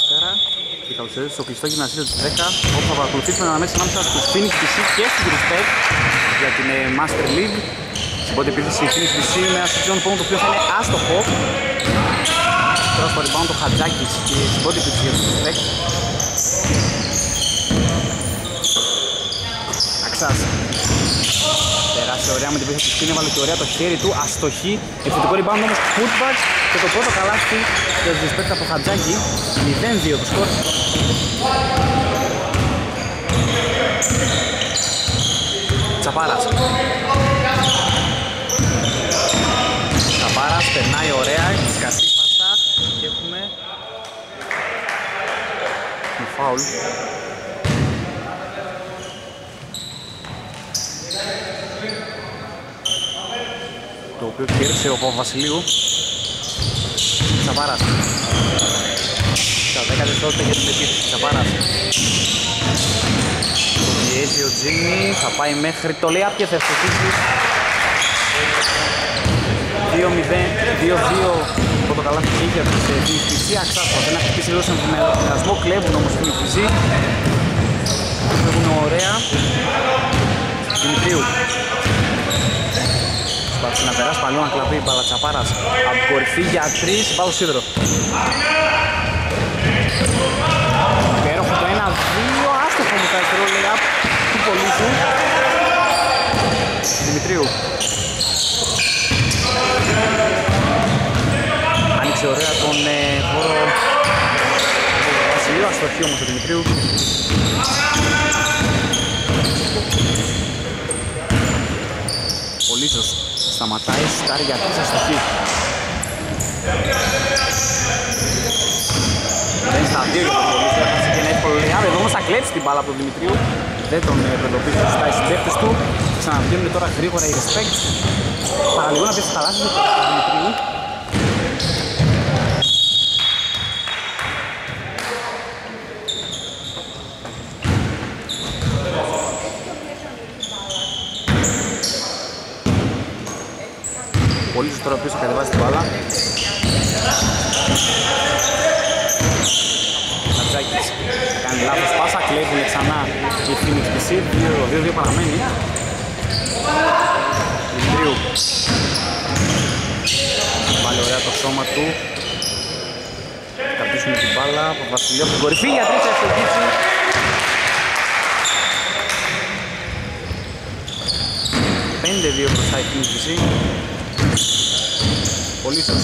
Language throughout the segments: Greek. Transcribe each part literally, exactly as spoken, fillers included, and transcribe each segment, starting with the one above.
Καλησπέρα και καλώς ήρθατε στο κλειστό γυμνασίο της δέκα, όπου θα παρακολουθήσουμε ανάμεσα ανάμεσα στους Phoenix μπι σι και στην Respect για την ε, Master League. Στην πρώτη επίθεση η Phoenix μπι σι με ένα σιτσιόν πόνο το οποίο θα είναι άστοχο. Τώρα στο rebound το Χατζάκης και στην πρώτη επίθεση για την Respect. Αξάς. Περάσει ωραία με την πίθεση του Σπίν, έβαλε και ωραία το χέρι του, αστοχή. Επιθετικό rebound όμως putback και το πρώτο καλάθι για τους Respect από Χατζάκη. μηδέν δύο το σκορ. Τσαπάρας. Τσαπάρας περνάει ωραία, έχει σκαστεί πάσα και έχουμε με φάουλ. Το οποίο κέρδισε ο Παπαβασιλείου. Τσαπάρας. Στα δέκα δευτερόλεπτα για την επίθεση. Τσαπάρας. Το πιέζει ο Τζίμι, θα πάει μέχρι το layup και θα ευστοχίσει. δύο μηδέν, δύο δύο πρώτο καλάθι και για τους Phoenix μπι σι. Αξάσπα, δεν έχει χτυπήσει λίγο σε εμφυνασμό, κλέβουν όμως Phoenix μπι σι. Κλέβουν ωραία. Δημητρίου. Σπάτσε να περάσει παλιό να κλαπεί, Μπαλατσαπάρας από την κορυφή για τρεις, πάω σίδερο. Υπέροχο το ένα δύο, άστοχο με τα αριστερό layup του Πολύσου. Δημητρίου. Άνοιξε ωραία τον ε, χώρο του Βασιλείου, αστοχή όμως του Δημητρίου. Πολύσος σταματάει, σουτάρει για τρεις, αστοχή. Δεν στα δύο για τον Πολύσο, έχασε και ένα εύκολο layup. Εδώ όμως θα κλέψει την μπάλα από τον Δημητρίου. Δεν τον προτοπίζει, θα στάει στους παίκτες του. Ξαναβγαίνουν τώρα γρήγορα οι Respect. Παραλίγο να πει στα λάθη του Δημητρίου. Πολύσος τώρα πίσω κατεβάζει την μπάλα. Χατζάκης κάνει λάθος πάσα, κλέβουν ξανά η Phoenix μπι σι, δύο δύο παραμένει. Δημητρίου. Βάλει ωραία το σώμα του. Κρατήσουν την μπάλα από Βασιλείο από την κορυφή για τρεις, θα εξελίξει. πέντε δύο μπροστά η Phoenix μπι σι. Πολύσος.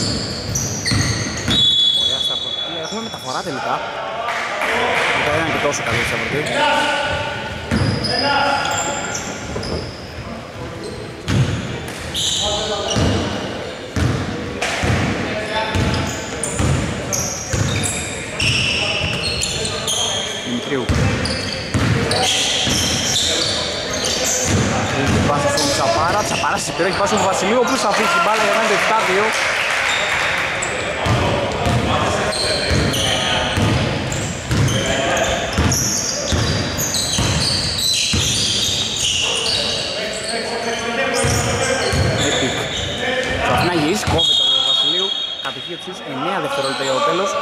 Ωραία στα πρωτεία. Έχουμε μεταφορά τελικά. Δεν είναι και τόσο καλή στα πρωτεία. Δημητρίου. Έχει πάσει στον Τσαπάρα, Τσαπάρας στην έχει πάσει στον Βασιλείου, ο οποίος θα αφήσει την μπάλα για να είναι το επτά δύο. Epic. Θα αφήνει να γυρίσει, κόβεται ο Βασιλείου, κατοχή τους εννέα δευτερόλεπτα για το τέλος.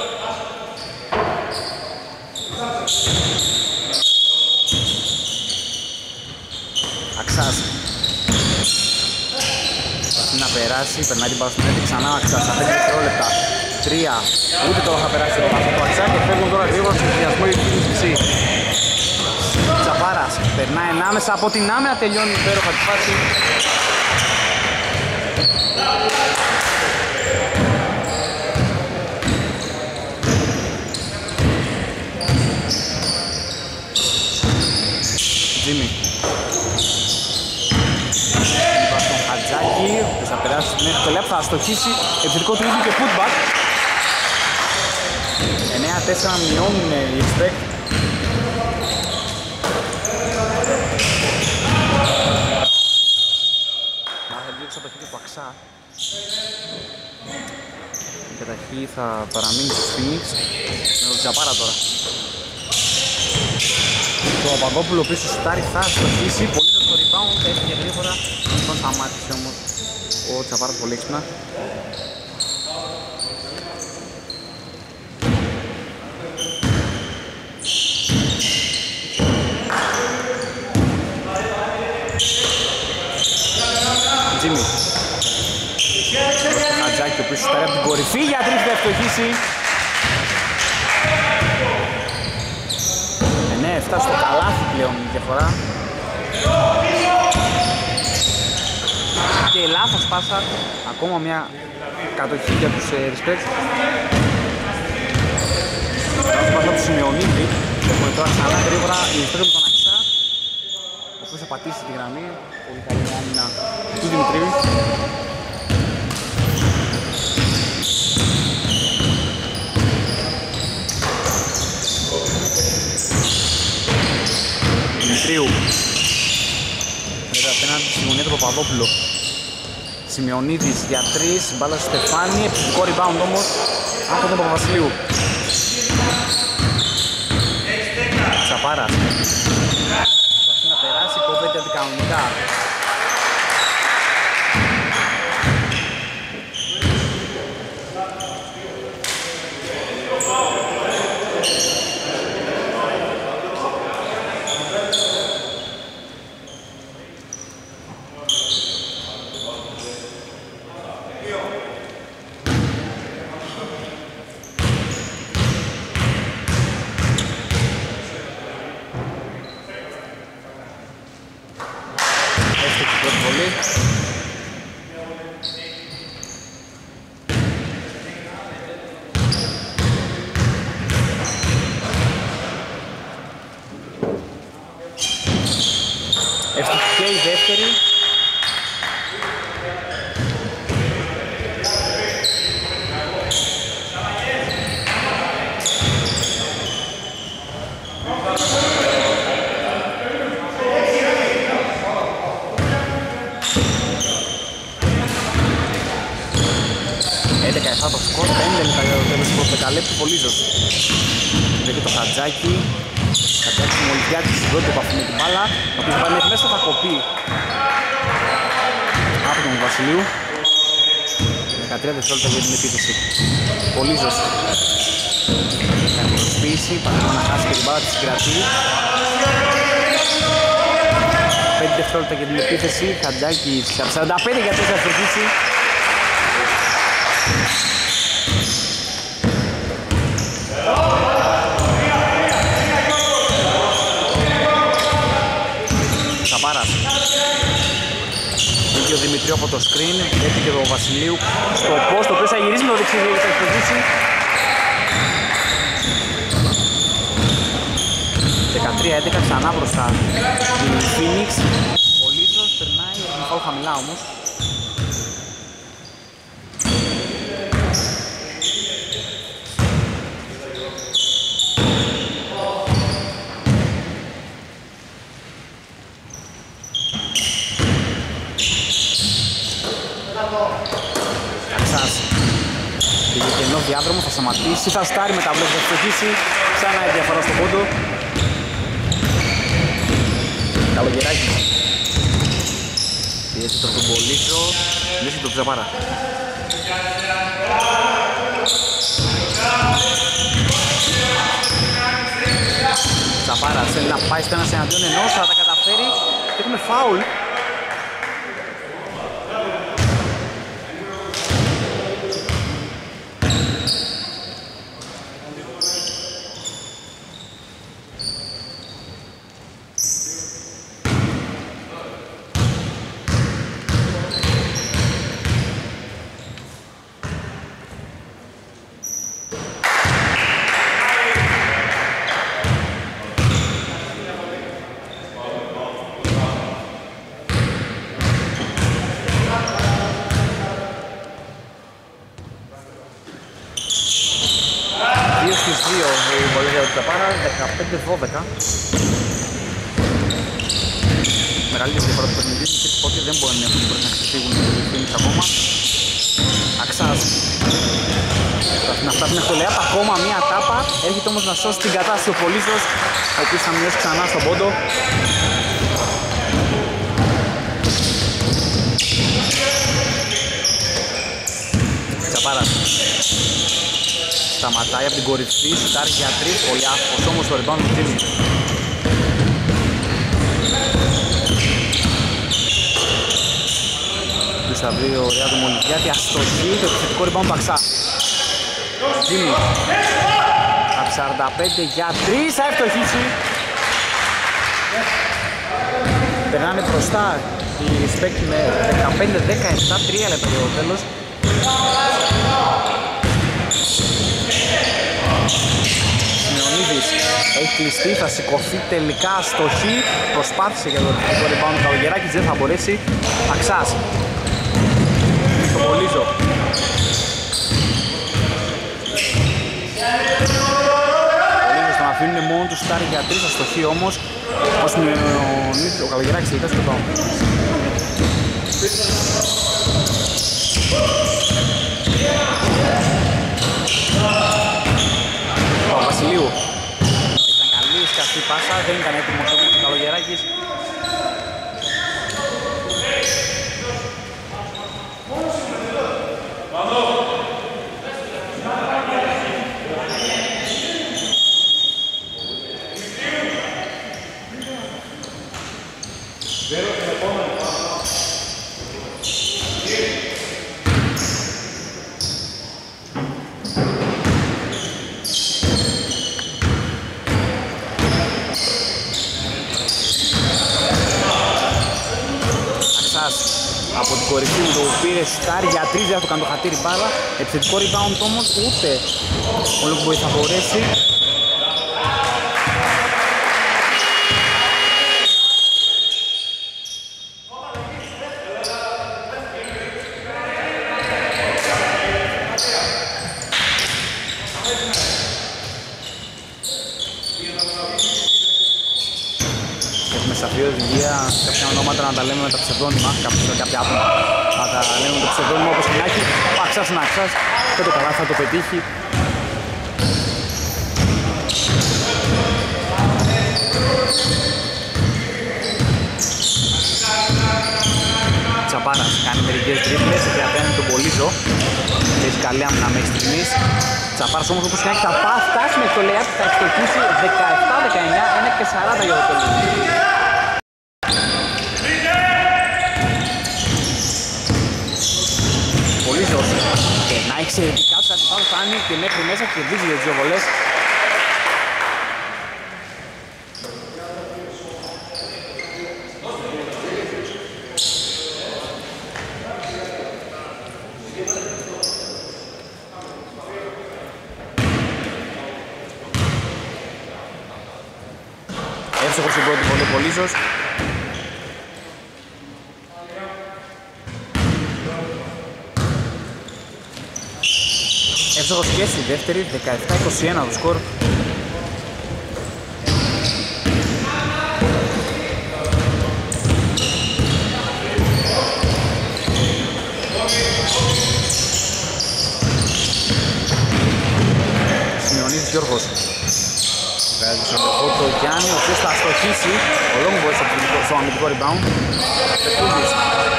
Αξάς. Προσπαθεί να περάσει, περνάει την μπάλα στον Έντρη, ξανά Αξάς, στα πέντε δευτερόλεπτα. τρία, ούτε τώρα θα περάσει το βάθος του Αξά και φεύγουν τώρα γρήγορα στον συνδυασμό η Phoenix μπι σι. Τσαπάρας, περνάει ανάμεσα από την άμυνα, τελειώνει υπέροχα τη φάση. Τζίμι. Χατζάκη, που θα περάσει μέχρι το λεπτό, θα αστοχίσει, επιθετικό του ίδιου και putback. εννέα τέσσερα μειώνουν οι Respect. Μάθα λίγο στο παιχνίδι του Αξά. Η καταρχή θα παραμείνει στους Phoenix με τον Τσαπάρα τώρα. Το Παπαγόπουλο πίσω σουτάρει, θα αστοχίσει, πολύ στο rebound, έφυγε γρήγορα. Λοιπόν σταμάτησε όμως ο Τσαπάρας πολύ έξυπνα. Χατζάκη, ο οποίος σουτάρει από την κορυφή για τρεις, θα ευτοχίσει. εννέα επτά στο καλάθι πλέον η διαφορά. Και λάθος πάσα, ακόμα μια κατοχή για τους ε, Respect. Λάθος πάσα του Σημειονίδη. Έχουμε τώρα ξανά γρήγορα η Respect με τον Αξά, ο οποίος θα πατήσει τη γραμμή. Πολύ καλή άμυνα του Δημητρίου. Δημητρίου μετά απέναντι στη γωνία του Παπαδόπουλο. Σημειονίδης για τρεις, μπάλα στο Στεφάνι, επιθετικό rebound όμως από τον Παπαβασιλείου. Τσαπάρας προσπαθεί να περάσει, κόβεται αντικανονικά. Ευτυχή και η δεύτερη. έντεκα επτά το σκορ, πέντε λεπτά για το τέλος του πρώτου δεκαλέπτου, Πολύζος. Βλέπει το Χατζάκι. Χατζάκι Μολυβιάκης στην πρώτη επαφή με την μπάλα, ο οποίος πάει μέχρι μέσα, θα κοπεί από τον Βασιλείου. δεκατρία δευτερόλεπτα για την επίθεση. Πολύζος κάνει προσποίηση, παρακολουθεί να χάσει και την μπάλα της συγκρατεί. πέντε δευτερόλεπτα για την επίθεση, Χατζάκης σαράντα πέντε για τέσσερα θα ευτυχίσει. Σαπάρας. Είχε ο Δημητρίου από το screen, έχει και ο Βασιλείου στο post, το οποίο θα γυρίσει με το δεξί και θα ευτυχίσει. δεκατρία έντεκα ξανά μπροστά η Phoenix. Ο Λίζος περνάει, με φάουλ χαμηλά όμως. Αξάς πήγε κενό διάδρομο, θα σταματήσει, θα στάρει με τα μπλοκ, θα ευτυχίσει. Ξανά η διαφορά στον πόντο. Καλογεράκη πιέζει τον Πολύσο, λύσει τον Ξαπάρα. Ξαπάρας θέλει να πάει στο ένας εναντίον ενός, θα τα καταφέρει και έχουμε φάουλ. δεκαπέντε δώδεκα. Μεγαλύτερη διαφορά του παιχνιδιού και πότε δεν μπορεί να ξεφύγουν οι Phoenix ακόμα. Αξάς να φτάσει μέχρι το Λεάπ, ακόμα μία τάπα. Έρχεται όμως να σώσει την κατάσταση ο Πολύσος, ο οποίος θα μειώσει ξανά στον πόντο. Τσαπάρας σταματάει από την κορυφή, σουτάρει για τρεις, πολύ άφος όμως το rebound του Τζίμι. θα βρει ωραία του Μολυβιάτη, αστοχή, το επιθετικό rebound του Αξά. Τζίμι, από σαράντα πέντε για τρία, θα ευτοχίσει. Περνάνε μπροστά οι Respect με δεκαπέντε δεκαεπτά, τρία λεπτά το τέλος. Σιμεωνίδης έχει κλειστεί, θα σηκωθεί τελικά αστοχή. Προσπάθησε για το επιθετικό rebound του Καλογεράκης, δεν θα μπορέσει. Αξάς στο Πολύζο. Πολύζος τον αφήνουν μόνο του, στάρει για τρεις, αστοχή όμως. Ο Σιμεωνίδης, ο Καλογεράκης τελικά στο rebound. Ο Βασιλείου ήταν καλή σκαστή πάσα, δεν ήταν έτοιμος όμως ο Καλογεράκης. Από την κορυφή μου το πήρε σουτάρι για τρεις, δεν θα το κάνει το χατήρι μπάλα. Επιθετικό rebound όμως ούτε όλο που θα μπορέσει. Σαφή οδηγία, κάποια ονόματα να τα λέμε με τα ψευδόνυμα, κάποια άτομα να τα λέμε με το ψευδόνυμα όπως και να έχει. Ο Αξάς είναι Αξάς, και το καλά θα το πετύχει. Τσαπάρας κάνει μερικές τρίπλες, έχει απέναντι τον Πολύζο. Έχει καλή άμυνα μέχρι στιγμής. Τσαπάρας όμως όπως και να έχει θα φτάσει με το layup, θα εξτοχίσει δεκαεπτά δεκαεννιά, ένα και σαράντα για το τέλος. Πολύζος και να εξαιρετικά τους αντιπάλους, φτάνει και μέχρι μέσα και κερδίζει για τις δύο βολές. Εύστοχος στην πρώτη βολή ο Πολύζος. Εύστοχος και στη δεύτερη, δεκαεπτά είκοσι ένα το σκορ. Σιμεωνίδης Γιώργος. Βγάζει στον λεπτό το Γιάννη, ο οποίος θα αστοχίσει. Ο Λόγκμπος στο αμυντικό rebound. Πετούδης.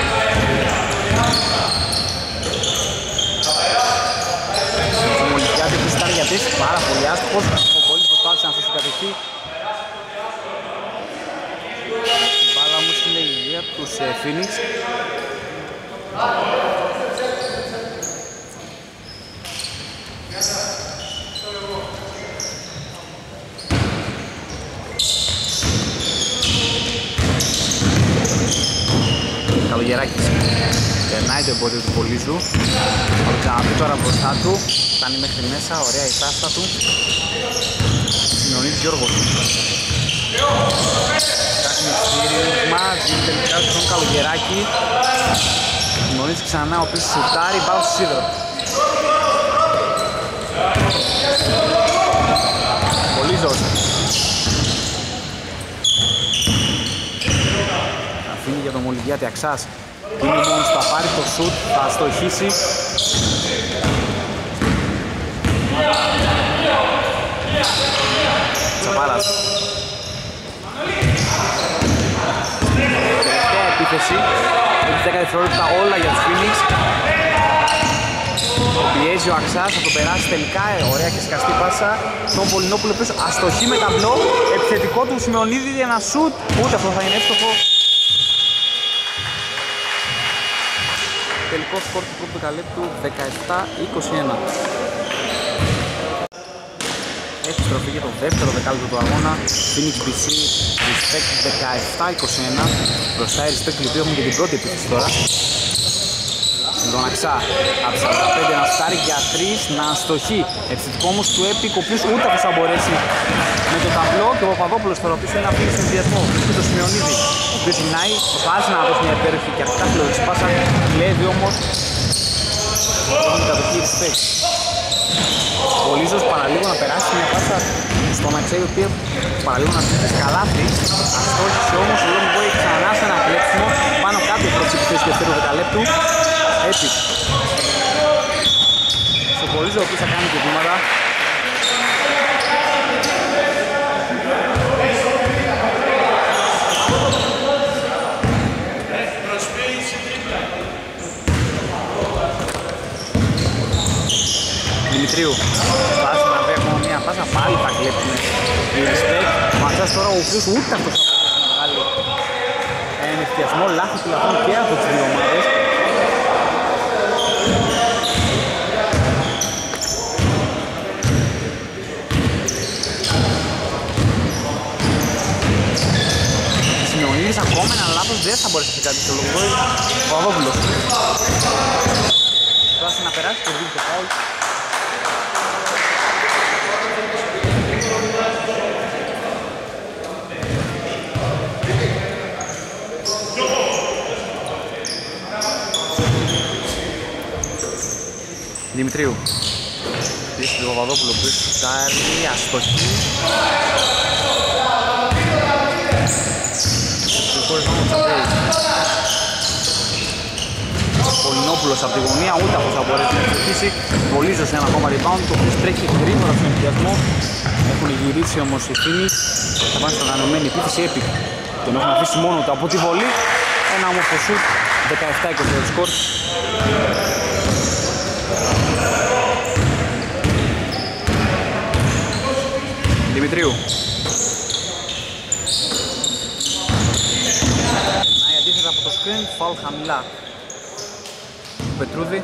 Ο Μολυβιάδης που στάρει για τρεις, πάρα πολύ άστοχος. Ο Πολύς προσπάθησε να αφήσει κατοχή. Η μπάλα όμως είναι η ιδέα τους Phoenix. Καλογεράκης περνάει το εμπόδιο του Πολύζου, θα το ξαναπεί τώρα μπροστά του, φτάνει μέχρι μέσα, ωραία η τάστα του. Σιμεωνίδης Γιώργος κάνει στήρισμα, δίνει τελικά στον Καλογεράκη. Σιμεωνίδης ξανά, ο οποίος σουτάρει, πάω στο σίδερο. Πολύζος αφήνει για τον Μολυβιάτη Αξάς. Είναι μόνος, θα πάρει το σουτ, θα αστοχίσει. Τσαπάρας. Τελευταία επίθεση. Έχει δέκα δευτερόλεπτα όλα για τους Phoenix. Πιέζει ο Αξάς, θα το περάσει τελικά. Ωραία και σκαστή πάσα. Τον Πολυνόπουλο πίσω. Αστοχή με ταμπλό. Επιθετικό του Σιμεωνίδη για ένα σουτ. Ούτε αυτό θα είναι εύστοχο. τελικό σκορ του πρώτου δεκαλέπτου δεκαεπτά είκοσι ένα. Επιστροφή για το δεύτερο δεκάλεπτο του αγώνα. Phoenix μπι σι, Respect δεκαεπτά είκοσι ένα. Μπροστά η Respect, οι οποίοι έχουν και την πρώτη επίθεση τώρα. Συντοναξά από σαράντα πέντε να στάρει για τρεις, να αστοχεί. Επιθετικό όμως του Epic, ο οποίος ούτε αυτός θα μπορέσει με το ταμπλό. Και ο Παπαδόπουλος τώρα, ο οποίος είναι ένα φίλο συνδυασμό. Και το Σιμεωνίδη, ο οποίος γυρνάει, προσπάθησε να δώσει μια υπέροχη και αρκετά φιλοδοξή πάσα. Κλέβει όμως την κατοχή Respect. Ο Λίζος παραλίγο να περάσει μια πάσα στο Μαξέι, η οποία παραλίγο να στείλει καλάθι. Αστόχησε όμως ο Λόγκ Μπόι ξανά σε ένα κλέψιμο πάνω κάτω προς τη θέση του δεύτερου δεκαλέπτου. Έτσι. Στο Πολύζο, ο οποίος θα κάνει και βήματα. Δημητρίου, φτάσει να βρει ακόμα μια πάσα, πάλι θα κλέψουν οι Respect. Ματσάς τώρα ο οποίος ούτε αυτός θα μπορέσει να βγάλει ένα ευθιασμό, λάθος τηλεφώνου και από τις δύο ομάδες. Σημειονίδης ακόμα ένα λάθος, δεν θα μπορέσει να κάτι στο λόγο. Ο Αβόπουλος φτάσει να περάσει, το δίνει το φάουλ. Δημητρίου. Πίσω του Παπαδόπουλου που σουτάρει, αστοχή. Πολυνόπουλος από τη γωνία, ούτε αυτός θα μπορέσει να εξοχίσει. Πολύζος ένα ακόμα rebound, το οποίος τρέχει γρήγορα στον ενθουσιασμό. Έχουν γυρίσει όμως οι Phoenix. Θα πάνε στην ανανεωμένη επίθεση Epic. Τον έχουν αφήσει μόνο του από τη βολή. Ένα όμορφο σουτ, δεκαεπτά είκοσι το σκορ. Δημητρίου. Να η αντίθετα από το screen, φάουλ χαμηλά. Πετρούδη.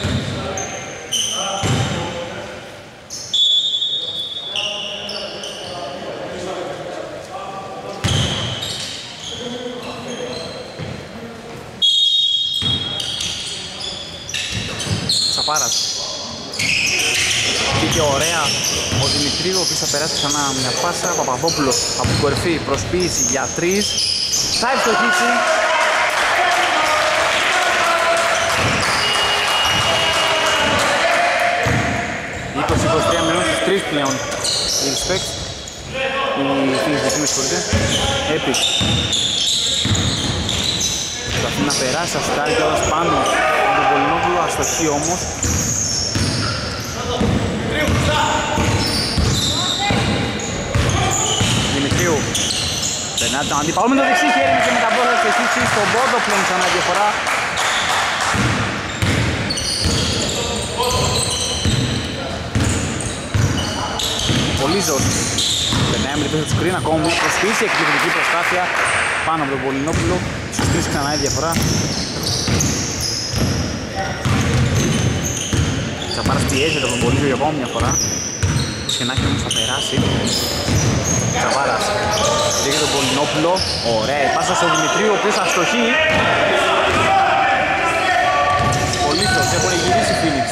Τσαπάρας. Βγήκε ωραία ο Δημητρίου, ο οποίος θα περάσει ξανά μια πάσα. Παπαδόπουλος από την κορυφή, προσποίηση για τρεις. Θα ευστοχίσει. είκοσι είκοσι τρία μειώνουν στους τρεις πλέον η Respect. Η Phoenix με συγχωρείτε. Epic. Προσπαθεί να περάσει, θα σουτάρει κιόλας πάνω από τον Πολυνόπουλο, αστοχή όμως. Δημητρίου. Περνάει τον αντίπαλο με το δεξί χέρι και με τα μπόλα και χύσει στον πόντο πλέον ξανά διαφορά. Πολύζος. Περνάει με την πίσω του screen, ακόμα μια προσποίηση, εκπληκτική προσπάθεια πάνω από τον Πολυνόπουλο. Στους τρεις ξανά η διαφορά. Τσαπάρας πιέζει τον Πολύζο για ακόμα μια φορά. Το σχενάκι όμως θα περάσει. Τσαπάρας. Πήγε τον Πολυνόπουλο. Ωραία, η πάσα στον Δημητρίου, ο οποίος αστοχεί. Πολύζος, έχουν γυρίσει οι Phoenix.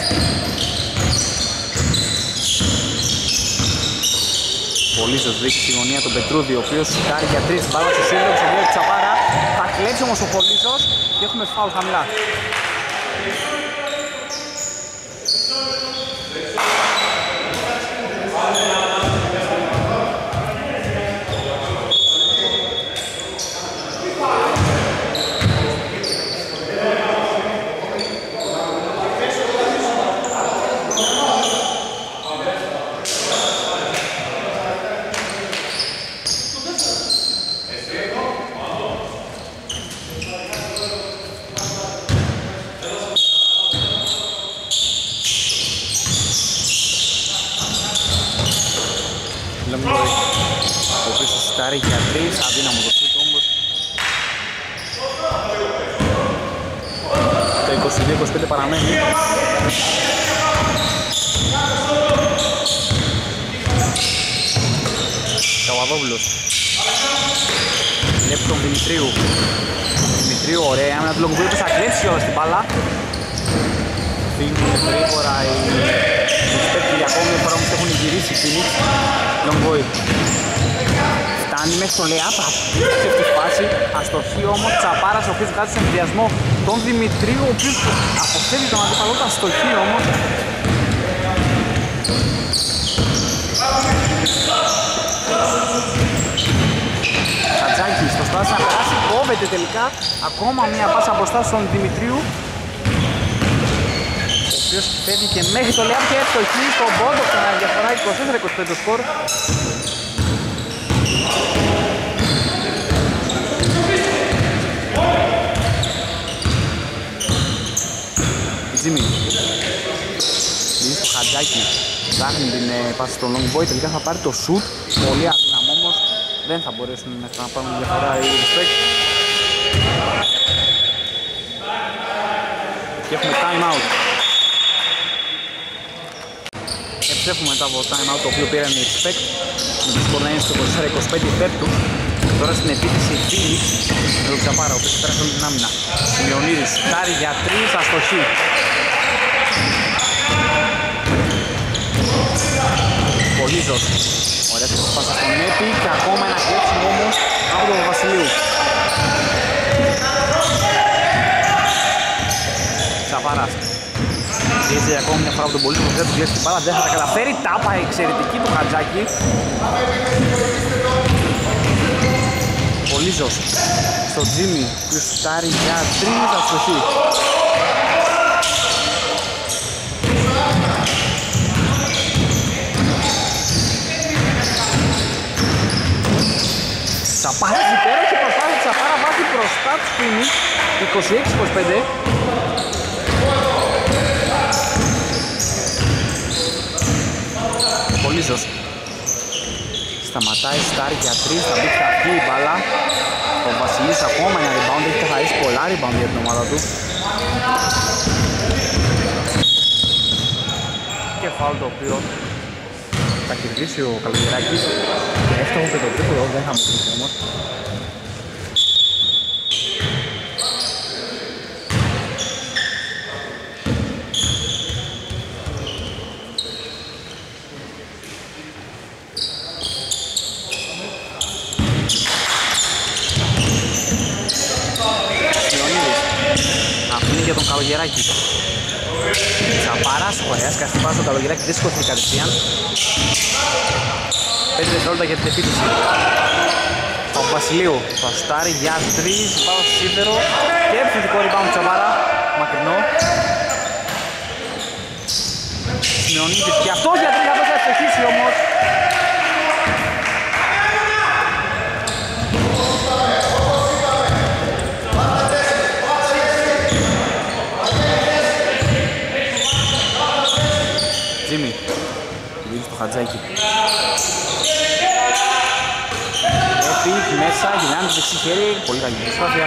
Πολύζος βρίσκει στη γωνία τον Πετρούδη, ο οποίος σουτάρει για τρεις, μπάλα στο σύνδρομο, στο δύο Τσαπάρα. Θα κλέψει όμως ο Πολύζος και έχουμε φάουλ χαμηλά. Ο οποίος σουτάρει για τρεις, αδύναμο το σουτ όμως. Το είκοσι δύο είκοσι πέντε παραμένει. Καβαδόπουλος. Βλέπει τον Δημητρίου. Δημητρίου, ωραία, άμυνα του Λόγκμπόι που θα κλέψει όλα στην μπάλα. Φύγουν γρήγορα οι respect για ακόμη μια φορά όμως έχουν γυρίσει οι Phoenix. Λόγκμπόι φτάνει μέχρι το layup, απίστευτη αυτή τη φάση. Αστοχή όμως, Τσαπάρας ο οποίος βγάζει στον ενδιασμό τον Δημητρίου, ο οποίος αποφεύγει τον αντίπαλο του, αστοχή όμως. Χατζάκης προσπάθησε να περάσει, κόβεται τελικά ακόμα μια πάσα μπροστά στον Δημητρίου, ο οποίος φεύγει και μέχρι το layup και ευτοχή στον πόντο, ξανά διαφορά είκοσι τέσσερα είκοσι πέντε το σκορ. Τζίμι είναι στο Χατζάκι, ψάχνει την ε, πάση στον Λόγκμπόι, τελικά θα πάρει το shoot, πολύ αδύναμο όμως, δεν θα μπορέσουν να πάρουν διαφορά οι respect. Και έχουμε time out. Επιστρέφουμε μετά από το time out το οποίο πήραν οι respect, με το σκορ να είναι στο είκοσι τέσσερα είκοσι πέντε υπέρ του. Τώρα στην επίθεση Phoenix με τον Ξαπάρα, ο οποίος πέρασε όλη την άμυνα. Σιμεωνίδης, τάρει για τρεις, αστοχή. Πολύζος, ωραία πάσα στον Έπη και ακόμα ένα κλέψιμο όμως από τον Βασιλείου. Ξαπάρας. Πιέζει ακόμα μια φορά από τον Πολύζο, δεν του κλέψει την μπάλα, δεν θα τα καταφέρει. Τάπα εξαιρετική του Χατζάκη. Πολύζος στο Τζίμι που σουτάρει για τρεις, αστοχή. Τσαπάρας υπέροχη προσπάθεια, Τσαπάρα βάζει μπροστά του Phoenix είκοσι έξι είκοσι πέντε. Πολύζος σταματάει, στάρει για τρεις, θα μπει αυτή η μπάλα. Ο Βασιλής ακόμα ένα rebound, έχει καθαρίσει πολλά rebound για την ομάδα του. Και φάουλ το οποίο θα κερδίσει ο Καλογεράκης. Και εύστοχο και το τρίποδο, δεν θα μου πείτε όμως. Για τον Καλογεράκη. Τσαπάρας, ωραία, σκαστή πάσα στον Καλογεράκη, δεν σηκώθηκε κατευθείαν. πέντε δευτερόλεπτα για την επίθεση. Ο Βασιλείου, θα σουτάρει για τρεις, πάω στο σίδερο και επιθετικό rebound του Τσαπάρα, μακρινό. Σιμεωνίδης και αυτός για τρεις, αυτός θα ευτυχίσει όμως. Τζίμι, γυρίζει στο Χατζάκι. Επί, μέσα, γυρνάνε το δεξί χέρι, πολύ καλή προσπάθεια.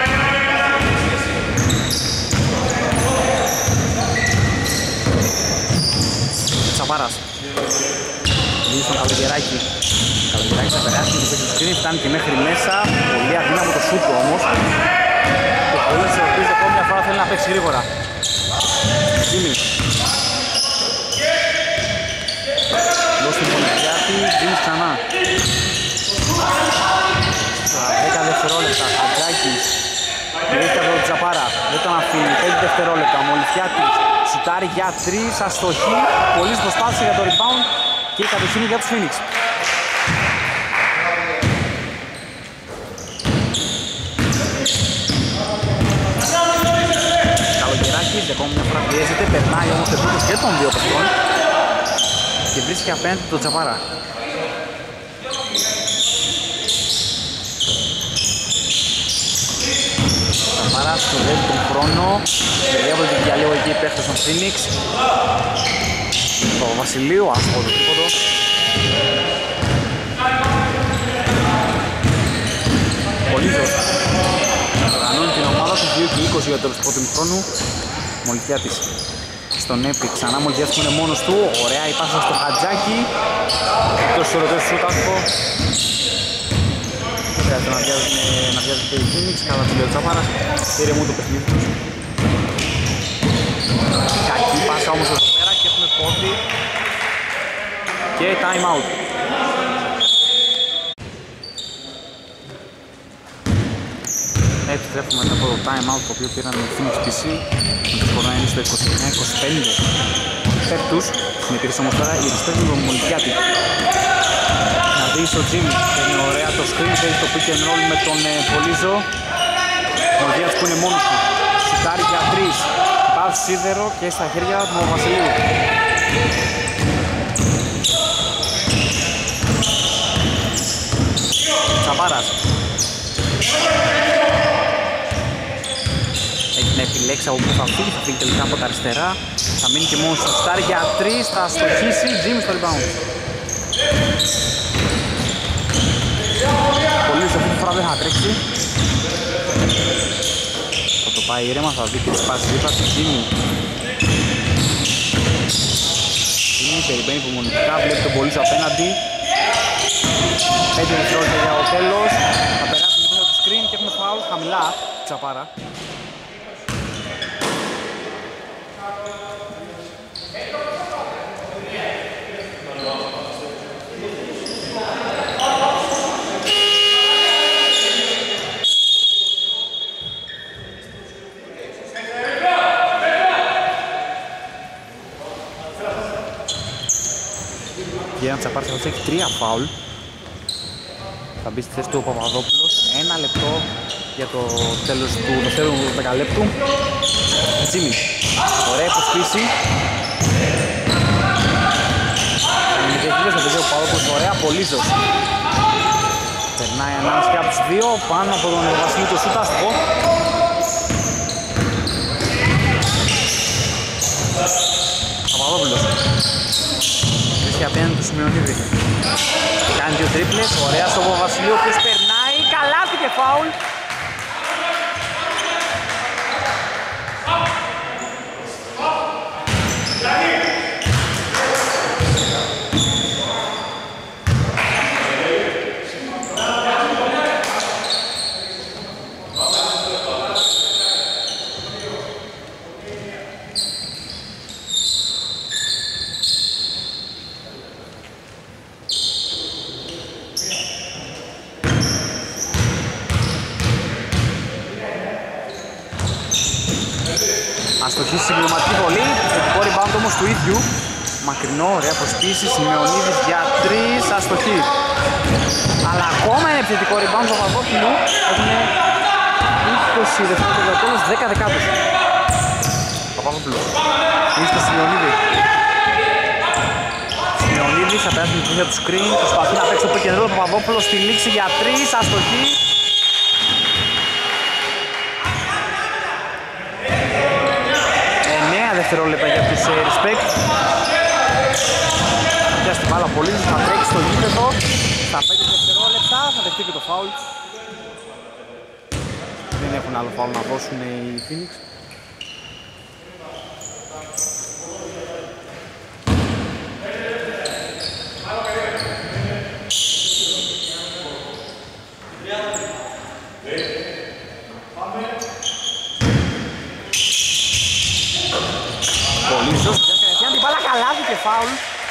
Τσαπάρας. Γυρίζει στον Καλογεράκη. Καλογεράκη θα περάσει και το σκρίνι, φτάνει και μέχρι μέσα. Πολύ αδύναμο το σούτ όμως. Και πολύ σε ρωτήσει ακόμη μια φορά θέλει να παίξει γρήγορα. Τζίμι. Στην Πονεριάτη, δίνει ξανά. Στα δέκα δευτερόλεπτα, Χατζάκης γυρίζει από τον Τσαπάρα, δεν τον αφήνει, πέντε δευτερόλεπτα, Μολυφιάτης σουτάρει για τρεις, αστοχή, πολύς προσπάθησε για το rebound και η κατευθύνη για τους Phoenix. Καλογεράκης, ακόμα μια φορά πιέζεται, περνάει όμως το επίπεδο και των δύο παιχτών και βρίσκει απέναντι τον Τσαπάρα. Τσαπάρας ξοδεύει τον χρόνο, τελειώνεται για λίγο εκεί παίχτες στον Phoenix. Το Βασιλείου, άσχο το τίποτο. Πολύζος οργανώνει την ομάδα του δύο και είκοσι για το τέλος του πρώτου χρόνου. Μολυκιάτης στον Έπη, ξανά Μολυκιάτης που είναι μόνος του, ωραία η πάσα στο Χατζάκι, εκτός ισορροπίας του Σούτασκο. Χρειάζεται να βιάζεται η Phoenix, κατά του λέει ο Τσαπάρας, ηρεμούν το παιχνίδι τους. Κακή πάσα όμως εδώ πέρα και έχουμε πόντι και time out. Επιστρέφουμε μετά από το time out το οποίο πήραν οι Phoenix πι σι με το σκορ να είναι στο είκοσι εννέα είκοσι πέντε υπέρ τους. Συνεπήρησε όμως τώρα η respect του Μολυκιάτη. Να δει στο Jimmy, είναι ωραία το screen, παίζει το pick and roll με τον ε, Πολύζο. Μολυκιάτης που είναι μόνος του, σουτάρει για τρεις, πας σίδερο και στα χέρια του Βασιλείου. Τσαπάρας έχει να επιλέξει από πού θα φύγει, θα φύγει τελικά από τα αριστερά, θα μείνει και μόνος στο στάρ για τρεις, θα στοχίσει, Jimmy στο rebound. Πολύ σε αυτή τη φορά δεν θα τρέξει, θα το πάει ήρεμα, θα δει και τις πάσεις δίπλα του Jimmy. Jimmy περιμένει υπομονητικά, βλέπει τον Πολύσο απέναντι, πέντε δευτερόλεπτα για ο τέλος, θα περάσει λίγο το screen και έχουμε φάουλ χαμηλά, Τσαπάρα. Για να Τσαπάρας θα έχει τρία φάουλ. Θα μπει στη θέση του ο Παπαδόπουλος. Ένα λεπτό για το τέλος του δεύτερου δεκαλέπτου. Τζίμι, ωραία υποσπίση. Είναι και χίλιες, θα παιδί ο Παπαδόπουλος, ωραία, Πολύζος. Περνάει ανάμεσα και από τους δύο, πάνω από τον Βασιλή του Σούταστο. Παπαδόπουλος. Και απέναντι του Σιμεωνίδη. Κάνει δύο τρίπλες, ωραία στο Βασιλείο, ο οποίος περνάει, καλάθι και φάουλ. Αστοχή συμπληρωματική βολή, θετικό rebound όμως του ίδιου. Μακρινό, ωραία προσποίηση, Σιμεωνίδης για τρεις, αστοχή. Αλλά ακόμα είναι επιθετικό rebound του Παπαδόπουλου. Έχουν είκοσι δευτερόλεπτα το τέλος, δέκα δεκάτους. Παπαδόπουλος, είναι στο Σιμεωνίδη. Σιμεωνίδης θα περάσει την κουβέντα του screen, προσπαθεί να παίξει το pick and roll, Παπαδόπουλος στη λήξη για τρεις, αστοχή. Δευτερόλεπτα για τους uh, respect. Πιάσει την μπάλα πολύ, θα τρέξει στο γήπεδο. Στα πέντε δευτερόλεπτα θα δεχτεί και το φάουλ. Δεν έχουν άλλο φάουλ να δώσουν οι Phoenix. Πολύζος, κατευθείαν την μπάλα καλάθι και φάουλ.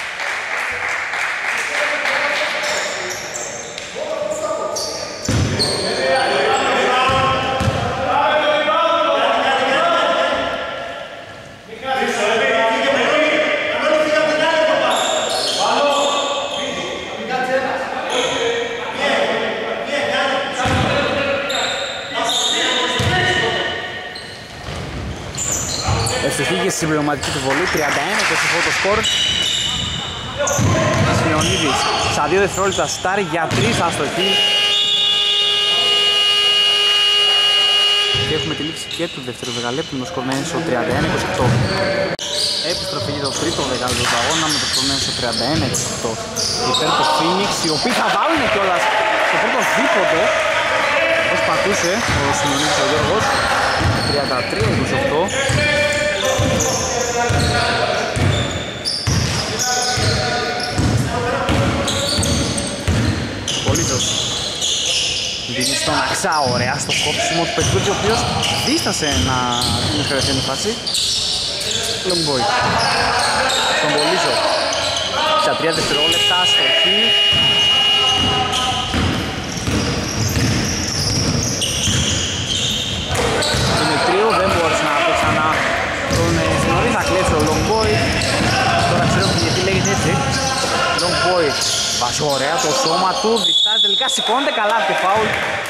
Ευτυχή και στη συμπληρωματική του βολή, τριάντα ένα και σε αυτό το σκορ. Σιμεωνίδης, στα δύο δευτερόλεπτα στάρει για τρεις, αστοχή. Και έχουμε τη λήξη και του δεύτερου δεκαλέπτου με το σκορ να είναι στο τριάντα ένα είκοσι οκτώ. Επιστροφή για το τρίτο δεκαλέπτο του αγώνα με το σκορ να είναι στο τριάντα ένα είκοσι οκτώ. Υπέρ το Phoenix, οι οποίοι θα βάλουν κιόλας το πρώτο δίποτε. Προσπαθούσε ο Σιμεωνίδης ο Γιώργος, τριάντα τρία είκοσι οκτώ. Πολύτος δίνει στον Αξά, ωραία στο κόψιμο του Πετρούτζη, ο οποίος δίστασε να την ευχαριστεί φάση. Λομπόι στον Πολύζο στα τρία δευτερόλεπτα, στοχή. Δημητρίου δεν μπόρεσε να πει ξανά τον Συνορή, θα κλέψει ο Λομπόι. Τώρα ξέρουμε γιατί λέγεται έτσι. Λομπόι βάζει ωραία το σώμα του, διστάζει τελικά, σηκώνεται καλά από το φάουλ.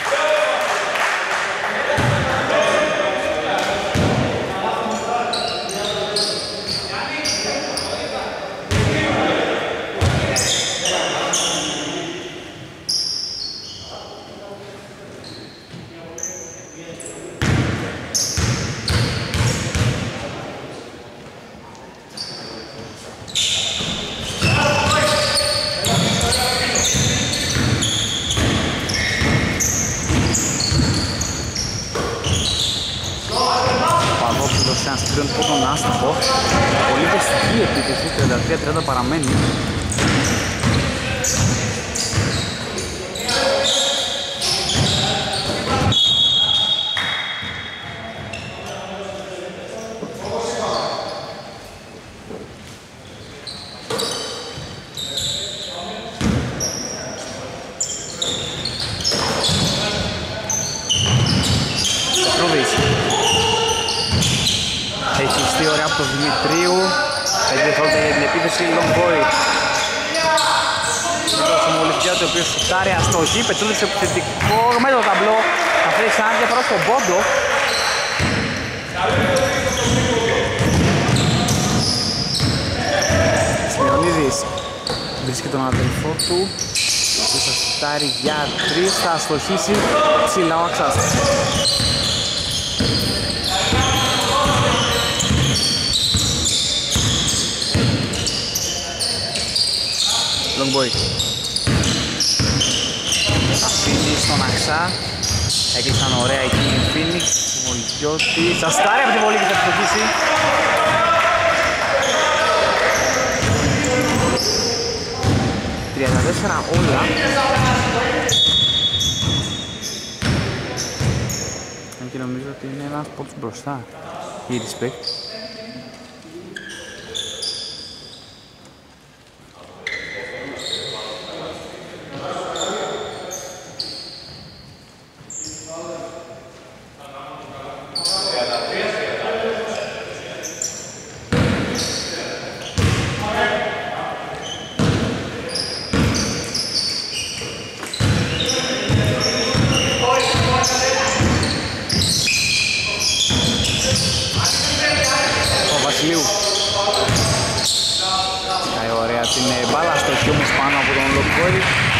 Σε έναν σπίρον που τον άστοχο, πολύ δεστική επίθεση, τριάντα τρία τριάντα παραμένει. Έχει χιστεί ωραία από τον Δημητρίου. Έτσι δεχόνται την επίθεση Λογκόι. Μίλος ο Μολυβιάτη, ο οποίος σουτάρει αστοχή. Πετρούλης επιθετικό με το ταμπλό. Θα φέρει σαν διαφορά στον πόντο. Σμιονίδης βρίσκει τον αδελφό του. Ο οποίος θα σουτάρει για τρεις. Θα αστοχίσει ψηλά ο Αξάς. Longboy αφήνει στον Αξά, έκλεισαν ωραία εκεί η Phoenix, ο Μολυβιώτης, θα στάρει από τη βολή και θα ψηφίσει. τριάντα τέσσερα όλα. Αν και νομίζω ότι είναι ένας πόντος μπροστά η Respect. Την μπάλα στο χιό όμως πάνω από τον Λογκόρη.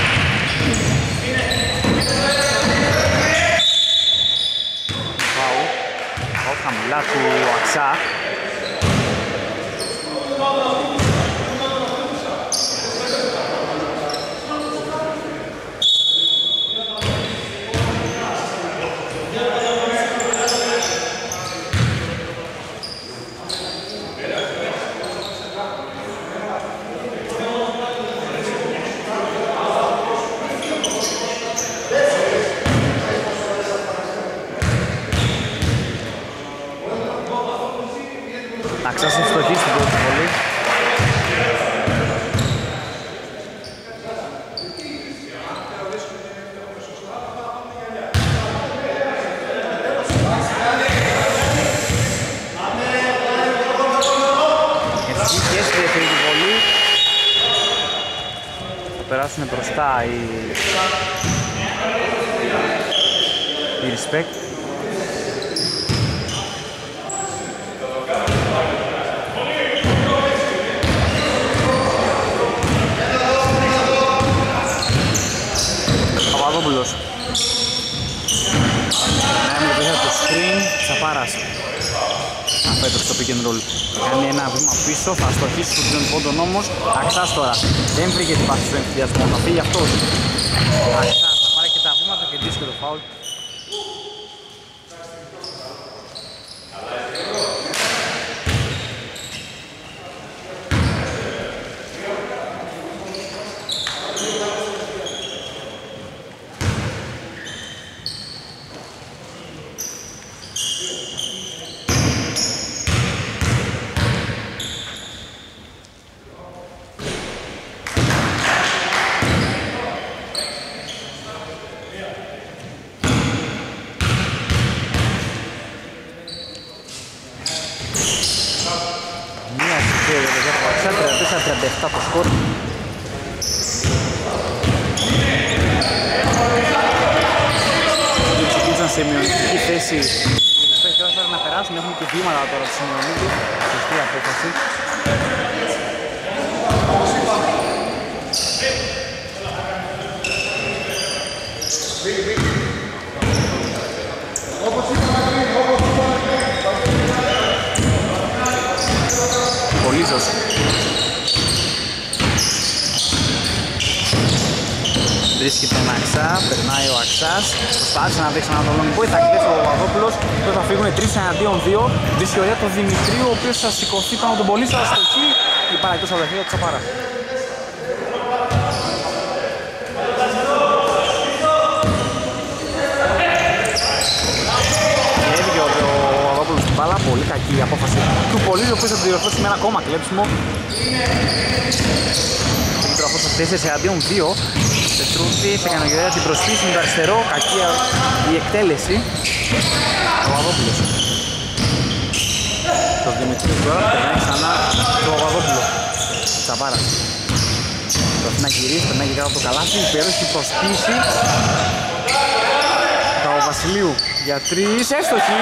Πάω, πάω χαμηλά του Αξά. Αξάς ευστοχή στην πρώτη βολή. Ευτυχή και στη δεύτερη βολή. Θα περάσουν μπροστά οι, οι Respect. Παπαδόπουλος. Ναι, με το screen, Τσαπάρας. Απέτρεψε το pick and roll. Κάνει ένα βήμα πίσω, θα στοχίσει στον τρίτον πόντον όμως. Αξάς τώρα. Δεν βρήκε την πάση στο εμφυδιασμό, θα φύγει αυτός. Αξάς θα πάρει και τα βήματα και κερδίσει και το φάουλ. τριάντα επτά το σκορ. Ξεκίνησαν σε μειονεκτική θέση. Οι παίκτες τώρα να περάσουν, έχουν και βήματα τώρα του Σιμεωνίδη. Σωστή απόφαση. Πολύζος. Βρίσκει τον Αξά, περνάει ο Αξάς. Προσπάθησε να δείξει έναν τον boy, θα κλείσει ο Παπαδόπουλος. Τώρα θα φύγουν τρεις εναντίον δύο. Βρίσκει ωραία τον Δημητρίου, ο οποίος θα σηκωθεί πάνω τον Πολύζο, θα στοχεί. Η παρακτός από τα χέρια του Τσαπάρα. Έβγε ο Παπαδόπουλος στην μπάλα, πολύ κακή η απόφαση του Πολύζου, ο οποίος θα διορθώσει με ένα ακόμα κλέψιμο. Αυτό το τέσσερα εναντίον δύο. Πετρούδης έκανε ωραία την προσφύση με το αριστερό, κακή η εκτέλεση. Ο Παπαδόπουλος. Το Δημητρίου τώρα περνάει ξανά το Παπαδόπουλο. Τσαπάρας. Προσπαθεί να γυρίσει, περνάει και κάτω από το καλάθι, υπέροχη προσφύση. Ο Βασιλείου για τρεις, έστοχη.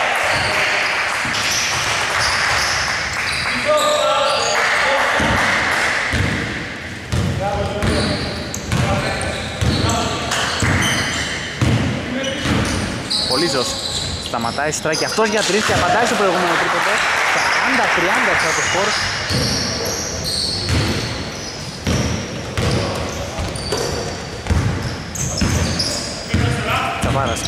Πολύζος σταματάει στράκι αυτός για τρεις και απαντάει στο προηγούμενο τρίποντο. σαράντα τριάντα εξά το σκορ. Τσαπάρας.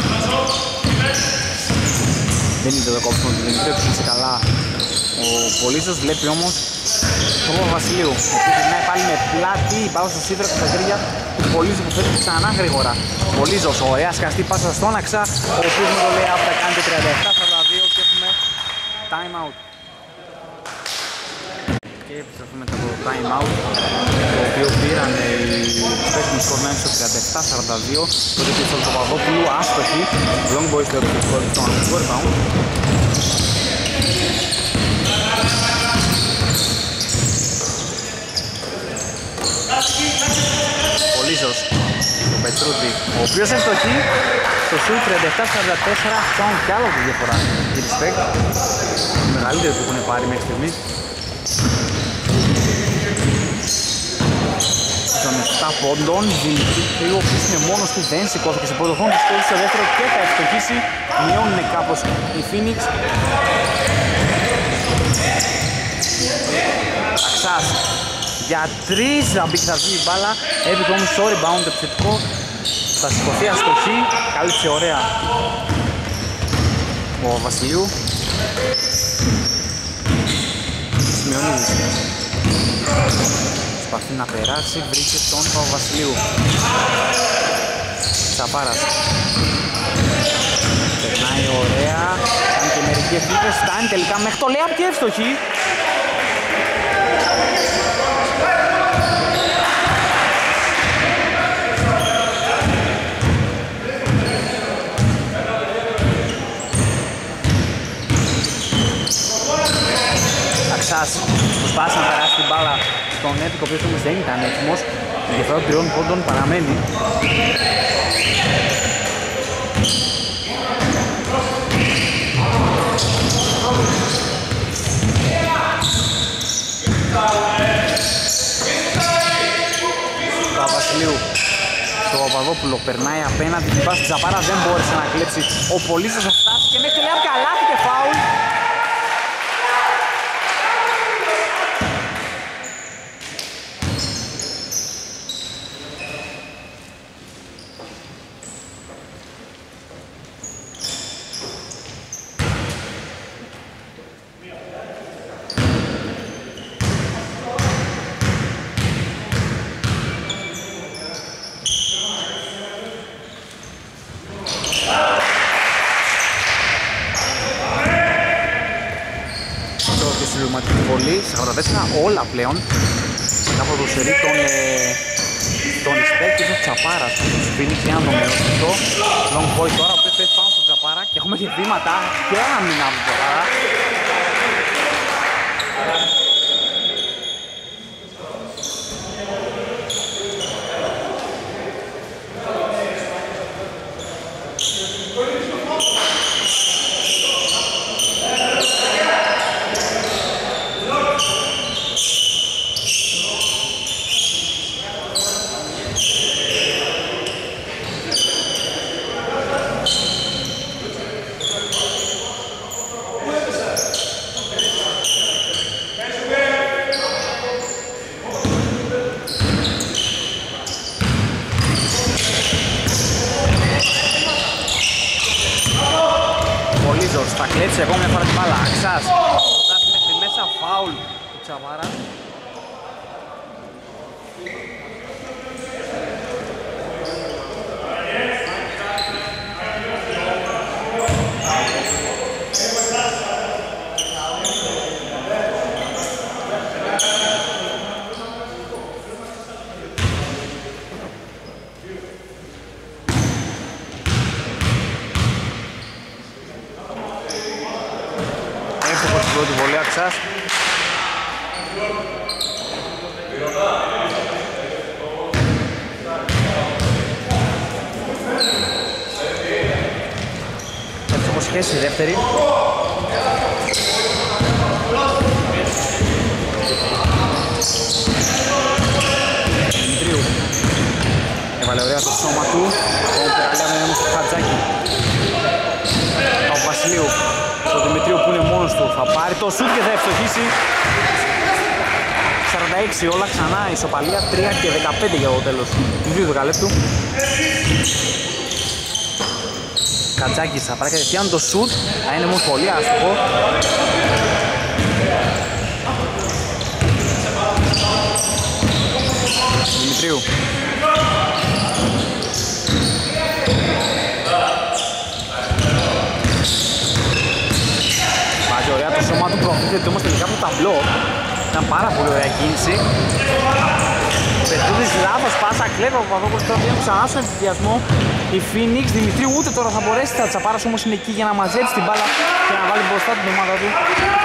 Δεν είναι το δεκόψιμο του Δημητρίου, ψήφισε καλά ο Πολύζος, βλέπει όμως τον Βασιλείου. Περνάει πάλι με πλάτη, πάω στο σίδερο και στα χέρια του Πολύζου που φέρνει ξανά γρήγορα. Πολύζος, ωραία σκαστή πάσα στον Αξά, ο οποίος με το lay-up θα κάνει το τριάντα επτά σαράντα δύο και έχουμε time out. Και επιστρέφουμε μετά το time out, το οποίο πήραν οι παίκτες σκορμένοι στο τριάντα επτά σαράντα δύο. Τότε και στον Παπαδόπουλου, άστοχη, long boy στο αγωνιστικό rebound. Πολύζος, τον Πετρούδη, ο οποίος αστοχεί στο σουτ τριάντα επτά σαράντα τέσσερα, φτάνουν κι άλλο τη διαφορά η Respect, η μεγαλύτερη που έχουν πάρει μέχρι στιγμής. Των επτά πόντων, Δημητρίου, ο οποίος είναι μόνος του, δεν σηκώθηκε σε πρώτο χρόνο, σηκώθηκε σε δεύτερο και θα ευστοχίσει, μειώνουν κάπως η Phoenix. Αξάς για τρεις, θα μπει και θα βγει η μπάλα, έπειτα όμως στο rebound το επιθετικό, θα σηκωθεί αστοχή, κάλυψε ωραία ο Βασιλείου. Σημειώνεις. Προσπαθεί να περάσει, βρήκε τον Παπαβασιλείου. Τσαπάρας. Περνάει ωραία, κάνει και μερικές δίπες, φτάνει τελικά μέχρι το lay-up και εύστοχη. Αξάς προσπάθησε να περάσει την μπάλα στον Έπικο, ο οποίος όμως δεν ήταν έτοιμος. Η διαφορά των τριών πόντων παραμένει. Παπαβασιλείου στο Παπαδόπουλο, περνάει απέναντι, την πάση στην Τσαπάρα, δεν μπόρεσε να κλέψει. Ο Πολύζος θα φτάσει και μέχρι το lay-up καλάθι και φάουλ. σαράντα τέσσερα όλα πλέον μετά από το σερί των τον Respect και τον Τσαπάρα που τους πίνει και ένα νούμερο αυτό long boy τώρα που πέφτει πάνω στον Τσαπάρα και έχουμε και βήματα και άμυνα από τον Τσαπάρα. επόμενη φορά την μπάλα. Αξάς, φτάσει μέχρι μέσα, φάουλ του Τσαβάρα. Πρώτη βολή Αξάς. Έτσι όπως σχέση η δεύτερη. Δημητρίου έβαλε ωραία το σώμα του. Ο Περαλιάδο είναι όμως το Χατζάκι. Ο Βασιλείου στο Δημητρίου που είναι μόνος του, θα πάρει το σουτ και θα ευστοχίσει. σαράντα έξι όλα ξανά, ισοπαλία τρία και δεκαπέντε για το τέλος του δύο δεκαλέπτου. Κατζάκης θα πάρει κατευθείαν το σουτ, θα είναι όμως πολύ άστοχο. Δημητρίου. Ωραία το σώμα του, προωθείται όμως τελικά από το ταμπλό. Ήταν πάρα πολύ ωραία κίνηση. Ο Πετρούδης λάθος πάσα, κλέβει από Παπαδόπουλος, τώρα πήγαν ξανά στον ενθουσιασμό. Η Phoenix, Δημητρίου ούτε τώρα θα μπορέσει, τα Τσαπάρας όμως είναι εκεί για να μαζέψει την μπάλα και να βάλει μπροστά την ομάδα του.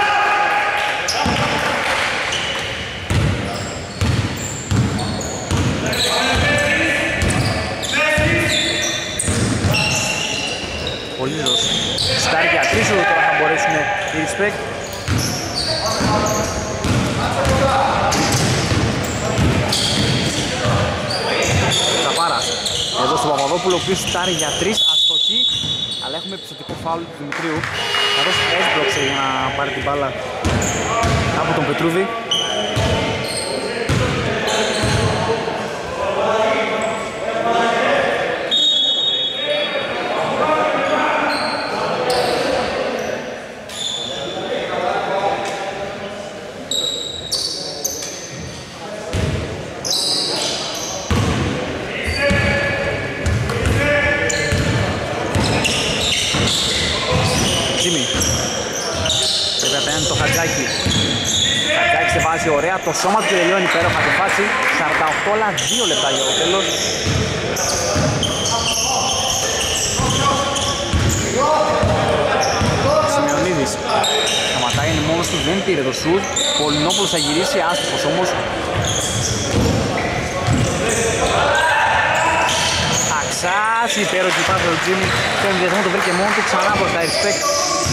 Πολύζος, στάρια τρίσου, τώρα θα μπορέσουν οι respect. Τσαπάρας, εδώ στον Παπαδόπουλο, ο οποίος στάρει για τρεις, αστοχή, αλλά έχουμε επιθετικό φάουλ του Δημητρίου. Θα δώσει έσπρωξε για να πάρει την μπάλα από τον Πετρούδη. Ωραία, το σώμα του τελειώνει υπέροχα τη φάση. σαράντα οκτώ όλα δύο λεπτά για το τέλος. Σημειονίδης σταματάει, είναι μόνος του, δεν πήρε το σουτ. Πολυνόπουλος θα γυρίσει, άστοχος όμως. Αξάς, υπέροχη πάσα του Τζίμι. Το ενδιασμό το βρήκε μόνο του, ξανά προς τα respect.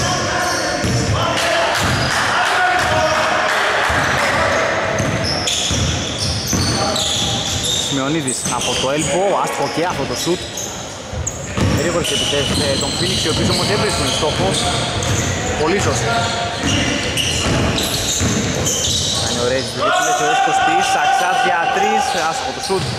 Σημειονίδης από το elbow, άστοχο και αυτό το shoot. Γρήγορες επιθέσεις ε, τον Phoenix, οι οποίοι όμως δεν βρίσκουν στόχο. Πολύσος. Κάνει ωραίες δουλειές, ωραίες κοστής, Αξάς για τρεις, άστοχο το shoot.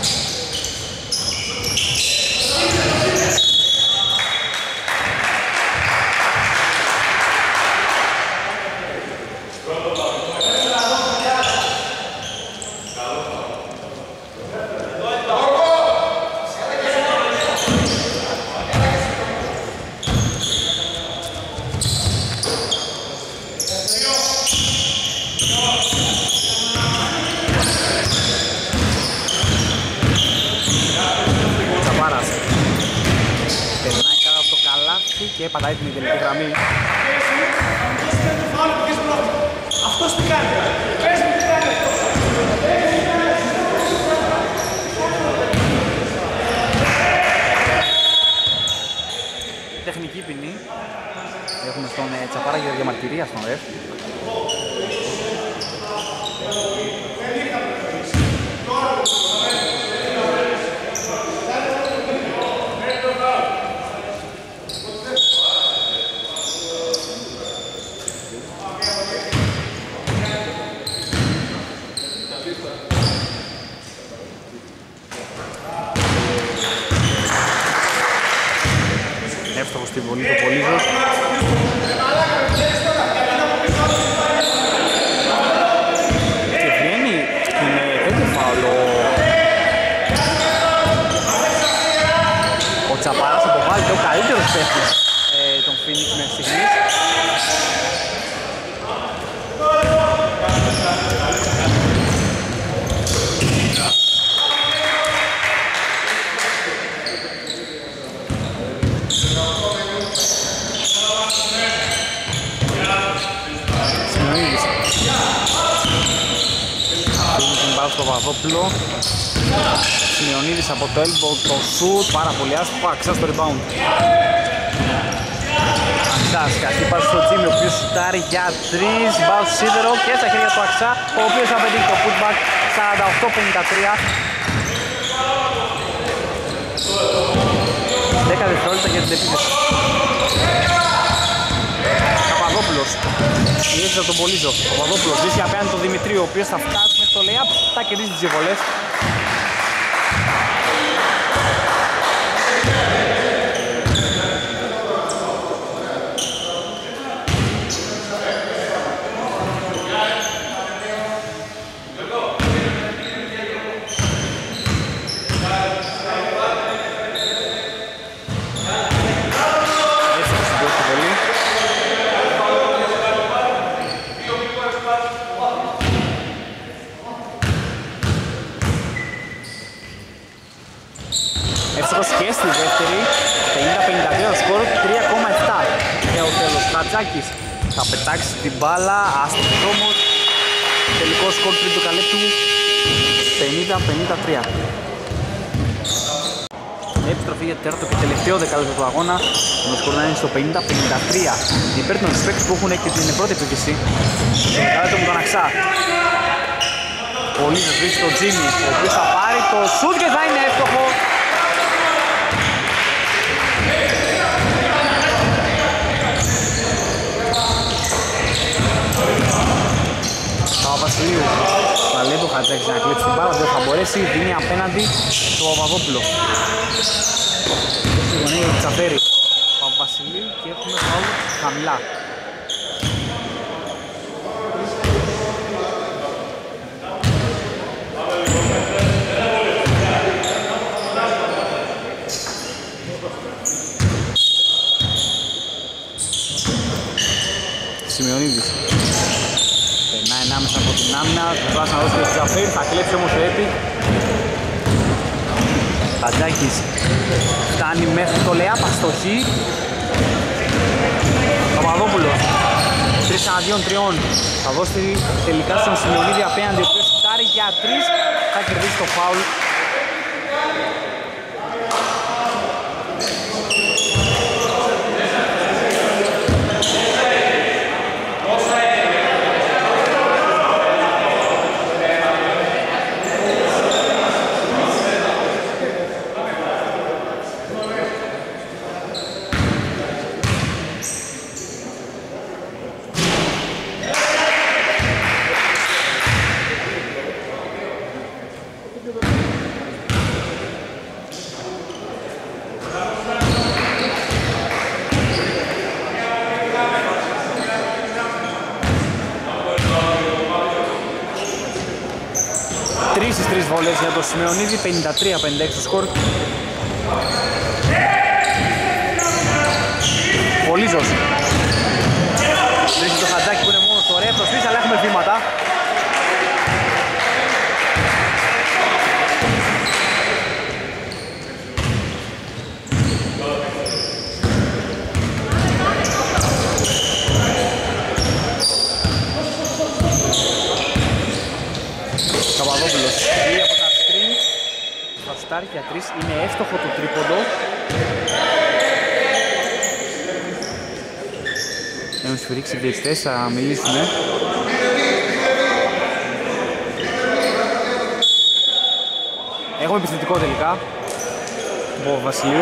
Και πατάει την τελική γραμμή. Αυτός τι κάνει. Πες μου τι κάνει αυτό. Τεχνική ποινή. Έχουμε στον ε, Τσαπάρα για διαμαρτυρία στον ρεφ. Εύστοχο στη βολή του Πολύζος. καλύτερος παίκτης ε, των Phoenix μέχρι στιγμής. Σημειονίδης. Δίνει την μπάλα στο Παπαδόπουλο. Σημειονίδης από το elbow, το shoot, πάρα πολύ άσπρο, Αξάς στο rebound. Αξάς, κακή πάση στο Τζίμι, ο οποίος σουτάρει για τρεις, μπάλα στο σίδερο και στα χέρια του Αξά, ο οποίος θα πετύχει το putback σαράντα οκτώ πενήντα τρία. δέκα δευτερόλεπτα για την επίθεση. Παπαδόπουλος, γυρίζει από τον Πολύζο. Ο Παπαδόπουλος βρίσκει απέναντι τον Δημητρίου, ο οποίος θα φτάσει μέχρι το lay-up, θα κερδίσει τις βολές. Εύστοχος και στη δεύτερη, πενήντα πενήντα τρία σκορ, τρία κόμμα επτά για ο τέλος. Χατζάκης θα πετάξει την μπάλα, άστοχος όμως, τελικό σκορ τρίτου καλέπτου, πενήντα πενήντα τρία. Επιστροφή για τέταρτο και τελευταίο δεκάλεπτο του αγώνα, το σκορ να είναι στο πενήντα πενήντα τρία. Υπέρ των respect που έχουν και την πρώτη επίθεση, στο δεκάλεπτο με τον Αξά. Πολύ βρίσκει τον Τζίμι, ο οποίος θα πάρει το σουτ και θα είναι εύστοχο. Παπαβασιλείου, θα λέει το Χατζάκης να κλέψει την μπάλα, δεν θα μπορέσει, δίνει απέναντι στο Παπαδόπουλο. Στη γωνία για Τσαφέρη, Παπαβασιλείου και έχουμε φάουλ χαμηλά. Σημειονίδης. Περνάει ανάμεσα από την άμυνα, θα βάζει να δώσει το Τσαφέρη, θα κλέψει όμως ο Epic. Χατζάκης φτάνει μέχρι το lay-up, αστοχή. Παπαδόπουλος, τρεις εναντίον τριών, θα δώσει τελικά στον Σημειονίδη απέναντι, ο οποίος σουτάρει για τρεις, θα κερδίσει το φάουλ. Στις τρεις βολές για το Σημειονίδη, πενήντα τρία πενήντα έξι το σκορ. Πολύζος βρίσκει το Χατζάκι που είναι μόνο στο ρεύτο σπίτι, αλλά έχουμε βήματα. Παπαδόπουλος βγει από τα screen, θα στάρει για τρεις, είναι εύστοχο το τρίποντο. Έχουν σφυρίξει οι διαιτητές, θα μιλήσουμε. Έχουμε επιθετικό τελικά από Βασιλείου.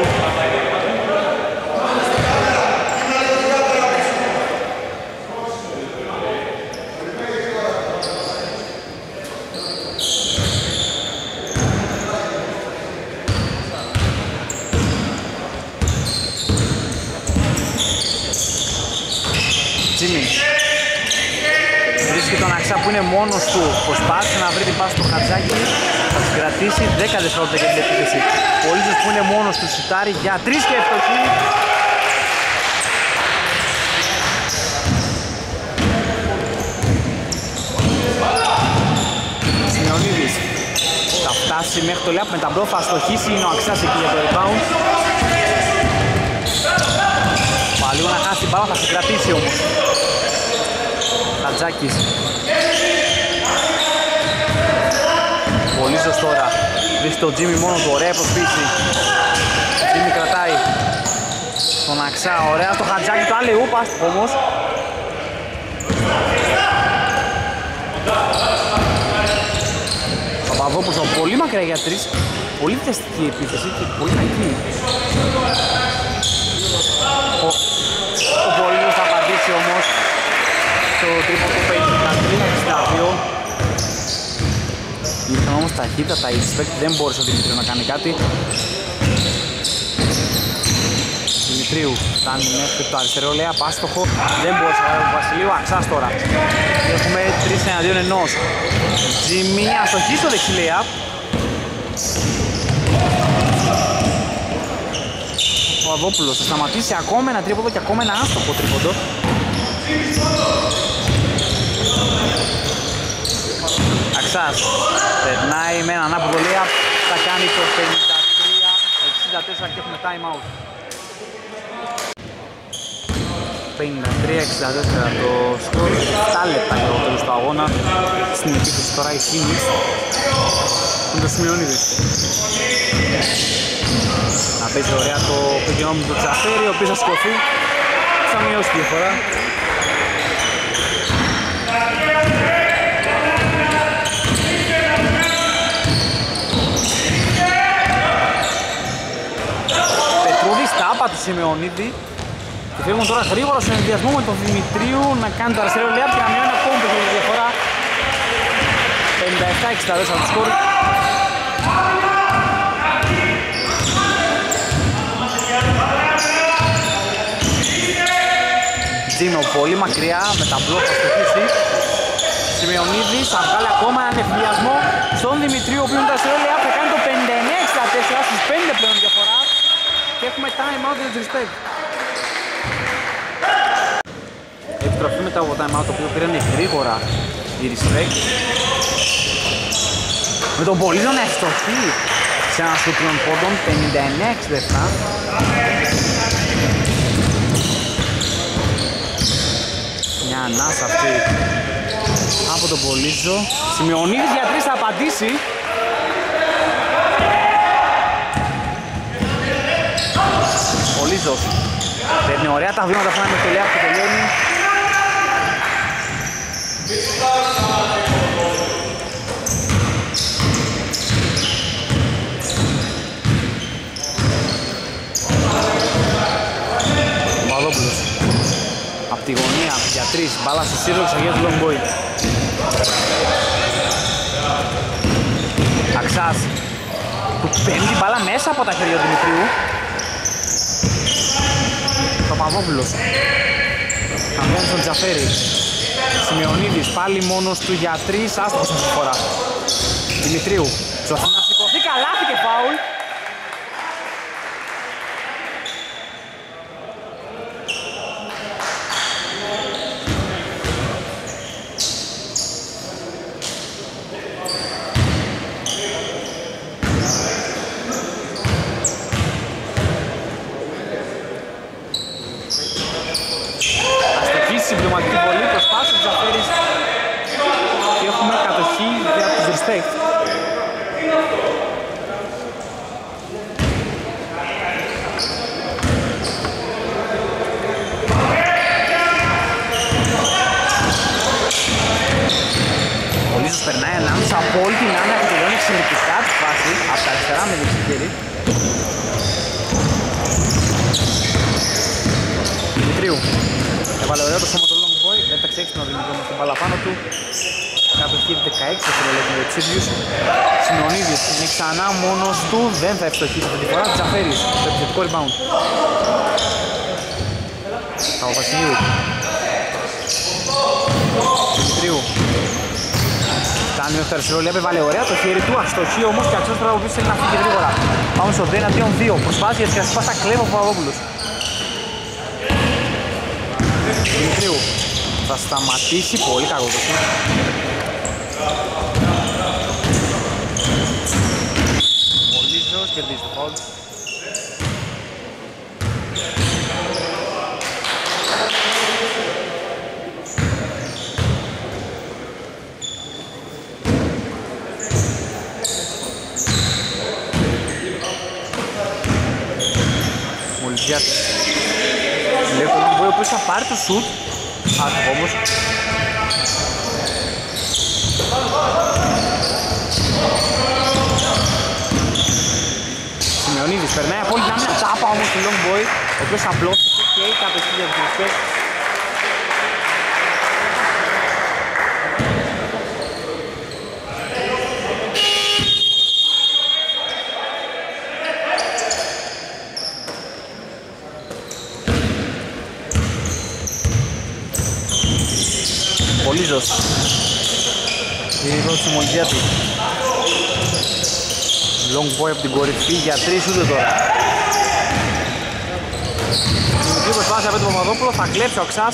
Τζίμι βρίσκει τον Αξά που είναι μόνος του, προσπάθησε να βρει την πάση στο Χατζάκι, θα κρατήσει δέκα δευτερόλεπτα για την επίθεση. Ο Λίζος που είναι μόνος του σουτάρει για τρεις και ευστοχή. Σιμεωνίδης θα φτάσει μέχρι το λιάπ με τα μπλό, θα στοχίσει, είναι ο Αξάς εκεί για το rebound. Παλίγο να χάσει την μπάλα, θα σε κρατήσει όμως. Χατζάκης. Ο Λίζος τώρα βρίσκει τον Τζίμι μόνο του, ωραία προσποίηση. Τζίμι κρατάει τον Αξά, ωραία στο Χατζάκη, το άλλη ούπα όμως. Παπαδόπουλος πολύ μακριά για τρεις, πολύ θετική επίθεση και πολύ κακή. Ο, ο Πολύλος θα απαντήσει όμως στο τρίποντο πενήντα τρία εξήντα δύο. Ήρθαν όμως ταχύτατα, η Respect δεν μπόρεσε ο Δημητρίου να κάνει κάτι. Δημητρίου φτάνει μέχρι το αριστερό λέει απάστοχο, δεν μπόρεσε να κάνει ο Βασιλείου. Αξάς τώρα. Έχουμε τρεις εναντίον ενός. Τζιμί αστοχή στο δεξιλέα. Ο Αβόπουλος θα σταματήσει ακόμα ένα τρίποντο και ακόμα ένα άστοχο τρίποντο. Αξάς περνάει με έναν άποδο layup, θα κάνει το πενήντα τρία εξήντα τέσσερα και έχουμε time out. πενήντα τρία εξήντα τέσσερα το σκορ, επτά λεπτά για το τέλος του αγώνα. Στην επίθεση τώρα η Phoenix με το Σιμεωνίδη. Να παίζει ωραία το πηγαινό με τον Τζαφέρη, ο οποίος θα σηκωθεί, θα μειώσει τη διαφορά. Πετρούδης τάπα του Σιμεωνίδη. Και φεύγουν τώρα γρήγορα στον ενδιασμό με τον Δημητρίου να κάνει το αριστερό layup και να μειώνει ακόμη τη διαφορά. πενήντα επτά εξήντα τέσσερα το σκορ. Τζίνο πολύ μακριά με τα μπλοκ θα στοχίσει. Σιμεωνίδης θα βγάλει ακόμα έναν ευδιασμό στον Δημητρίου, ο οποίος με το αριστερό layup θα κάνει το πενήντα εννέα εξήντα τέσσερα στις πέντε πλέον διαφορά. Και έχουμε time out για τις Respect. Επιστροφή μετά από time out, το οποίο πήραν γρήγορα η Respect. Με τον Πολύζο να ευστοχεί σε ένα σουτ των πόντων, πενήντα εννέα εξήντα επτά. Μια ανάσα αυτή από τον Πολύζο. Σιμεωνίδης για τρεις θα απαντήσει. Πολύζος παίρνει ωραία τα βήματα αυτά με το layup που τελειώνει. Παπαδόπουλος απ' τη γωνία για τρεις, μπάλα στο Σύρλος για τον Λομπόι. Αξάς που παίρνει την μπάλα μέσα από τα χέρια του Δημητρίου. Παπαδόπουλος καμπιάνει στον Τζαφέρη. Σιμεωνίδης πάλι μόνος του για τρεις, άστοχος αυτή τη φορά. Δημητρίου προσπαθεί να σηκωθεί, καλάθι και φάουλ. Συμπληρωματική βολή, προσπάθησε ο Τζαφέρης και έχουμε κατοχή για τους Respect. Ο Λίζος περνάει ανάμεσα από όλη την άμυνα και τελειώνει εξαιρετικά τη φάση από τα αριστερά με δεξί χέρι. Δημητρίου έβαλε ωραίο το σώμα του Long Boy, έταξε έξυπνο ο Δημητρίου στην μπάλα πάνω του. Κατοχή δεκαέξι δευτερόλεπτα με τους ίδιους. Σιμεωνίδης είναι ξανά μόνος του, δεν θα ευστοχίσει αυτή τη φορά. Τζαφέρης, το επιθετικό rebound. Παπαβασιλείου. Δημητρίου. Φτάνει μέχρι το αριστερό, λέει, έβαλε ωραία το χέρι του, αστοχή όμως και αξιώς τώρα ο οποίος θέλει να φύγει γρήγορα. Πάμε στο δύο εναντίον δύο, προσπάθεια της Κασπάς, θα κλέβει ο Παπαδόπουλος. Δημητρίου θα σταματήσει, πολύ κακό το σουτ. Πολύζος κερδίζει το φάουλ. Μολυζιάτης λέει τον Βοή, ο οποίος θα πάρει το σουτ. Άτυχο όμως. Σημειονίδης περνάει από όλη την άμυνα, τάπα όμως του Long Boy, ο οποίος απλώθηκε και έχει κατευθύνει για τους γυριστές. Πολύζος γύρω του Μολυζιάτη. Long boy από την κορυφή για τρεις ούτε τώρα. Δημητρίου προσπάθησε από τον Παπαδόπουλο, θα κλέψει ο Αξάς.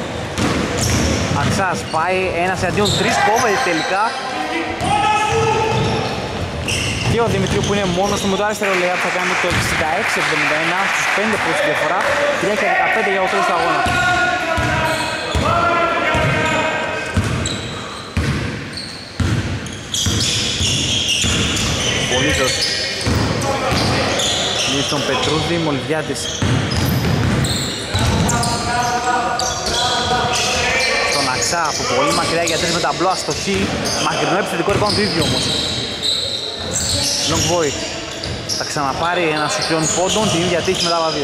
Αξάς πάει ένας εναντίον τρεις, κόβεται τελικά. Και ο Δημητρίου που είναι μόνος του με το αριστερό λέει θα κάνει το εξήντα έξι εβδομήντα ένα στους πέντε πόντους διαφορά. τρία και δεκαπέντε για το τέλος του αγώνα. Πολύτος για τον Πετρούδη, Μολυβιάτης στον Αξά από πολύ μακριά για τρεις με ταμπλό, αστοχή, μακρινό επιθετικό ρebound του ίδιου όμως. Long Boy θα ξαναπάρει ένα σου τριών πόντων, την ίδια τύχη μετά από δύο.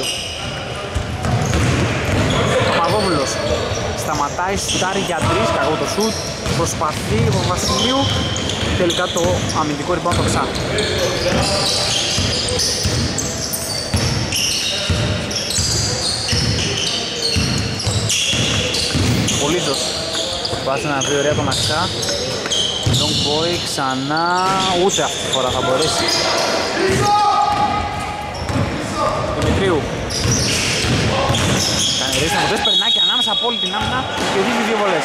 Παπαδόπουλος σταματάει, σουτάρει για τρεις, κακό το σουτ, προσπαθεί ο Βασιλείου, τελικά το αμυντικό rebound το Αξά. Πολύτος προσπάθησε να βρει ωραία τον Αξά. Long Boy ξανά, ούτε αυτή τη φορά θα μπορέσει. Δημητρίου κάνει ρίστα ποτές, περνάει και ανάμεσα από όλη την άμυνα και δίνει δύο βολές.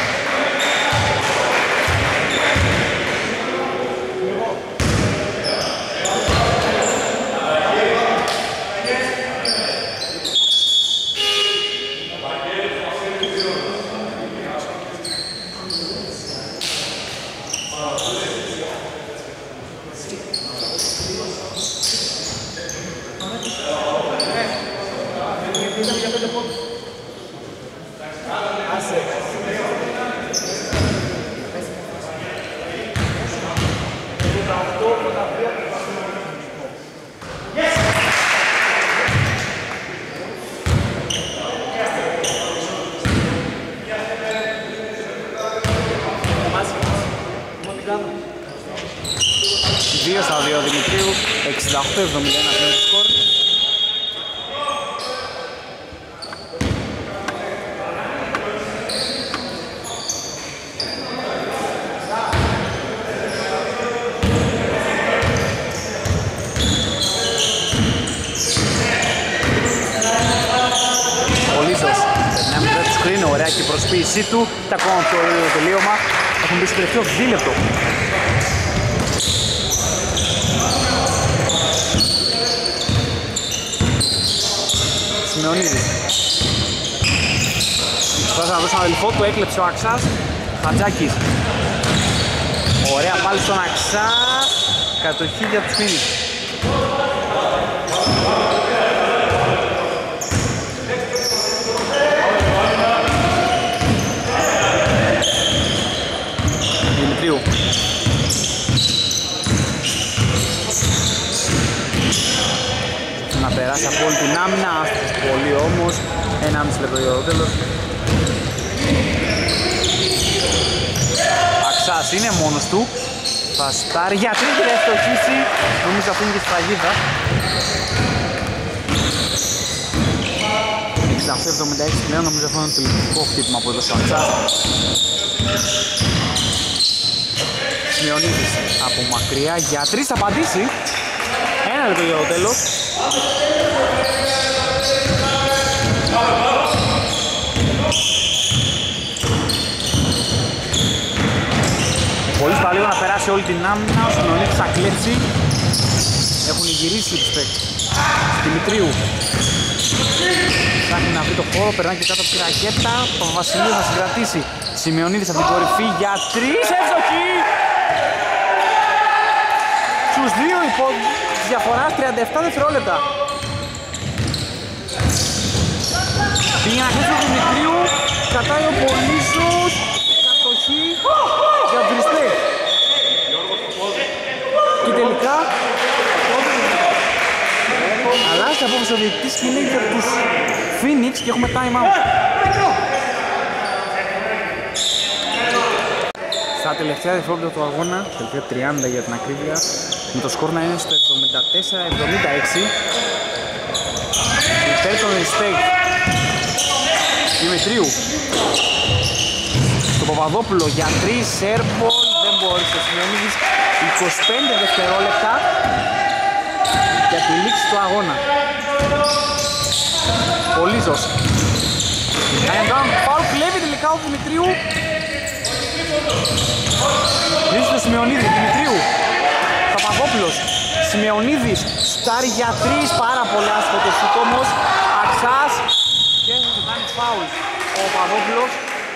δύο στα δύο Δημητρίου, εξήντα οκτώ εβδομήντα ένα πλέον το σκορ. Πολύσος, περνάει μετά του screen, ωραία και η προσποίησή του, τα ακόμα πιο ωραίο τελείωμα, έχουν μπει στο τελευταίο δίλεπτο. Σημειονίδης προσπάθησε να δώσει τον αδελφό του, έκλεψε ο Αξάς. Χατζάκης, ωραία πάλι στον Αξά, κατοχή για τους Phoenix. Δημητρίου να περάσει από όλη την άμυνα, άστοχος πολύ όμως, ενάμιση λεπτό για το τέλος. Αξάς είναι μόνος του, θα στάρει για τρίτη και θα στοχίσει, νομίζω αφήνει και σφραγίδα. εξήντα οκτώ εβδομήντα έξι πλέον, νομίζω αυτό είναι το τελικό χτύπημα που έδωσε ο Αξάς. Σιμεωνίδης από μακριά για τρεις θα απαντήσει. Ένα λεπτό για το τέλος. Πολύ παλιό να περάσει όλη την άμυνα, ο Σιμεωνίδης θα κλέψει. Έχουν γυρίσει οι παίκτες. Δημητρίου ψάχνει να βρει το χώρο, περνάει και κάτω από τη ρακέτα. Ο Βασιλείου θα συγκρατήσει. Σιμεωνίδης από την κορυφή για τρεις, εύστοχη! Στους δύο υπό διαφορά τριάντα επτά δευτερόλεπτα. Πήγε να κλείσει ο Δημητρίου, κρατάει ο Πολύσος, κατοχή για τον respect. Και τελικά αλλάζει απόψε ο διαιτητής και είναι για τους Phoenix και έχουμε time out. Στα τελευταία δευτερόλεπτα του αγώνα, τελευταία τριάντα για την ακρίβεια, με το σκορ να είναι στο εβδομήντα τέσσερα εβδομήντα έξι. Υπέρ τον respect Δημητρίου στο Παπαδόπουλο για τρεις, airball, δεν μπόρεσε ο Σιμεωνίδης. είκοσι πέντε δευτερόλεπτα για τη λήξη του αγώνα. Πολύζος Πάουλ κλέβει τελικά ο Δημητρίου. Λύσει το Σιμεωνίδη, Δημητρίου Παπαδόπουλος, Σιμεωνίδης στάρει για τρεις, πάρα πολύ άσχο το σουτ όμως. Αξάς και θα του κάνει φάουλ ο Παπαδόπουλος.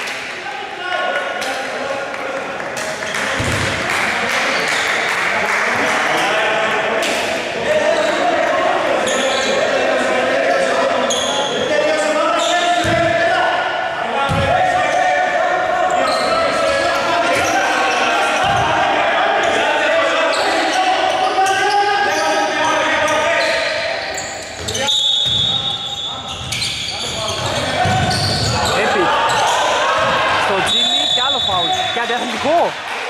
Αντιαθλητικό.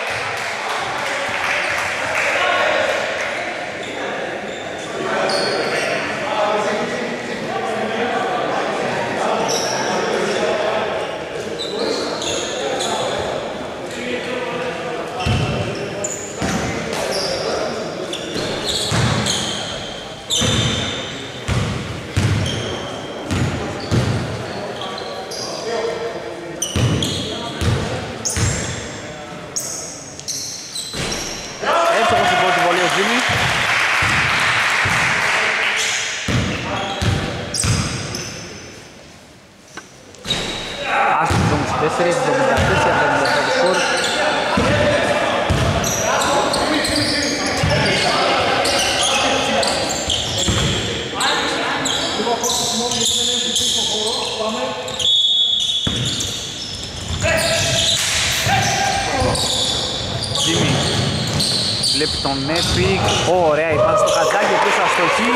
Βλέπει τον Epic, ωραία η πάση στο Χατζάκη, ο οποίος αστοχεί.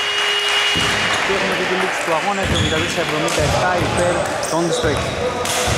Και έχουμε και τη λήξη του αγώνα, εβδομήντα τέσσερα εβδομήντα επτά υπέρ των Respect.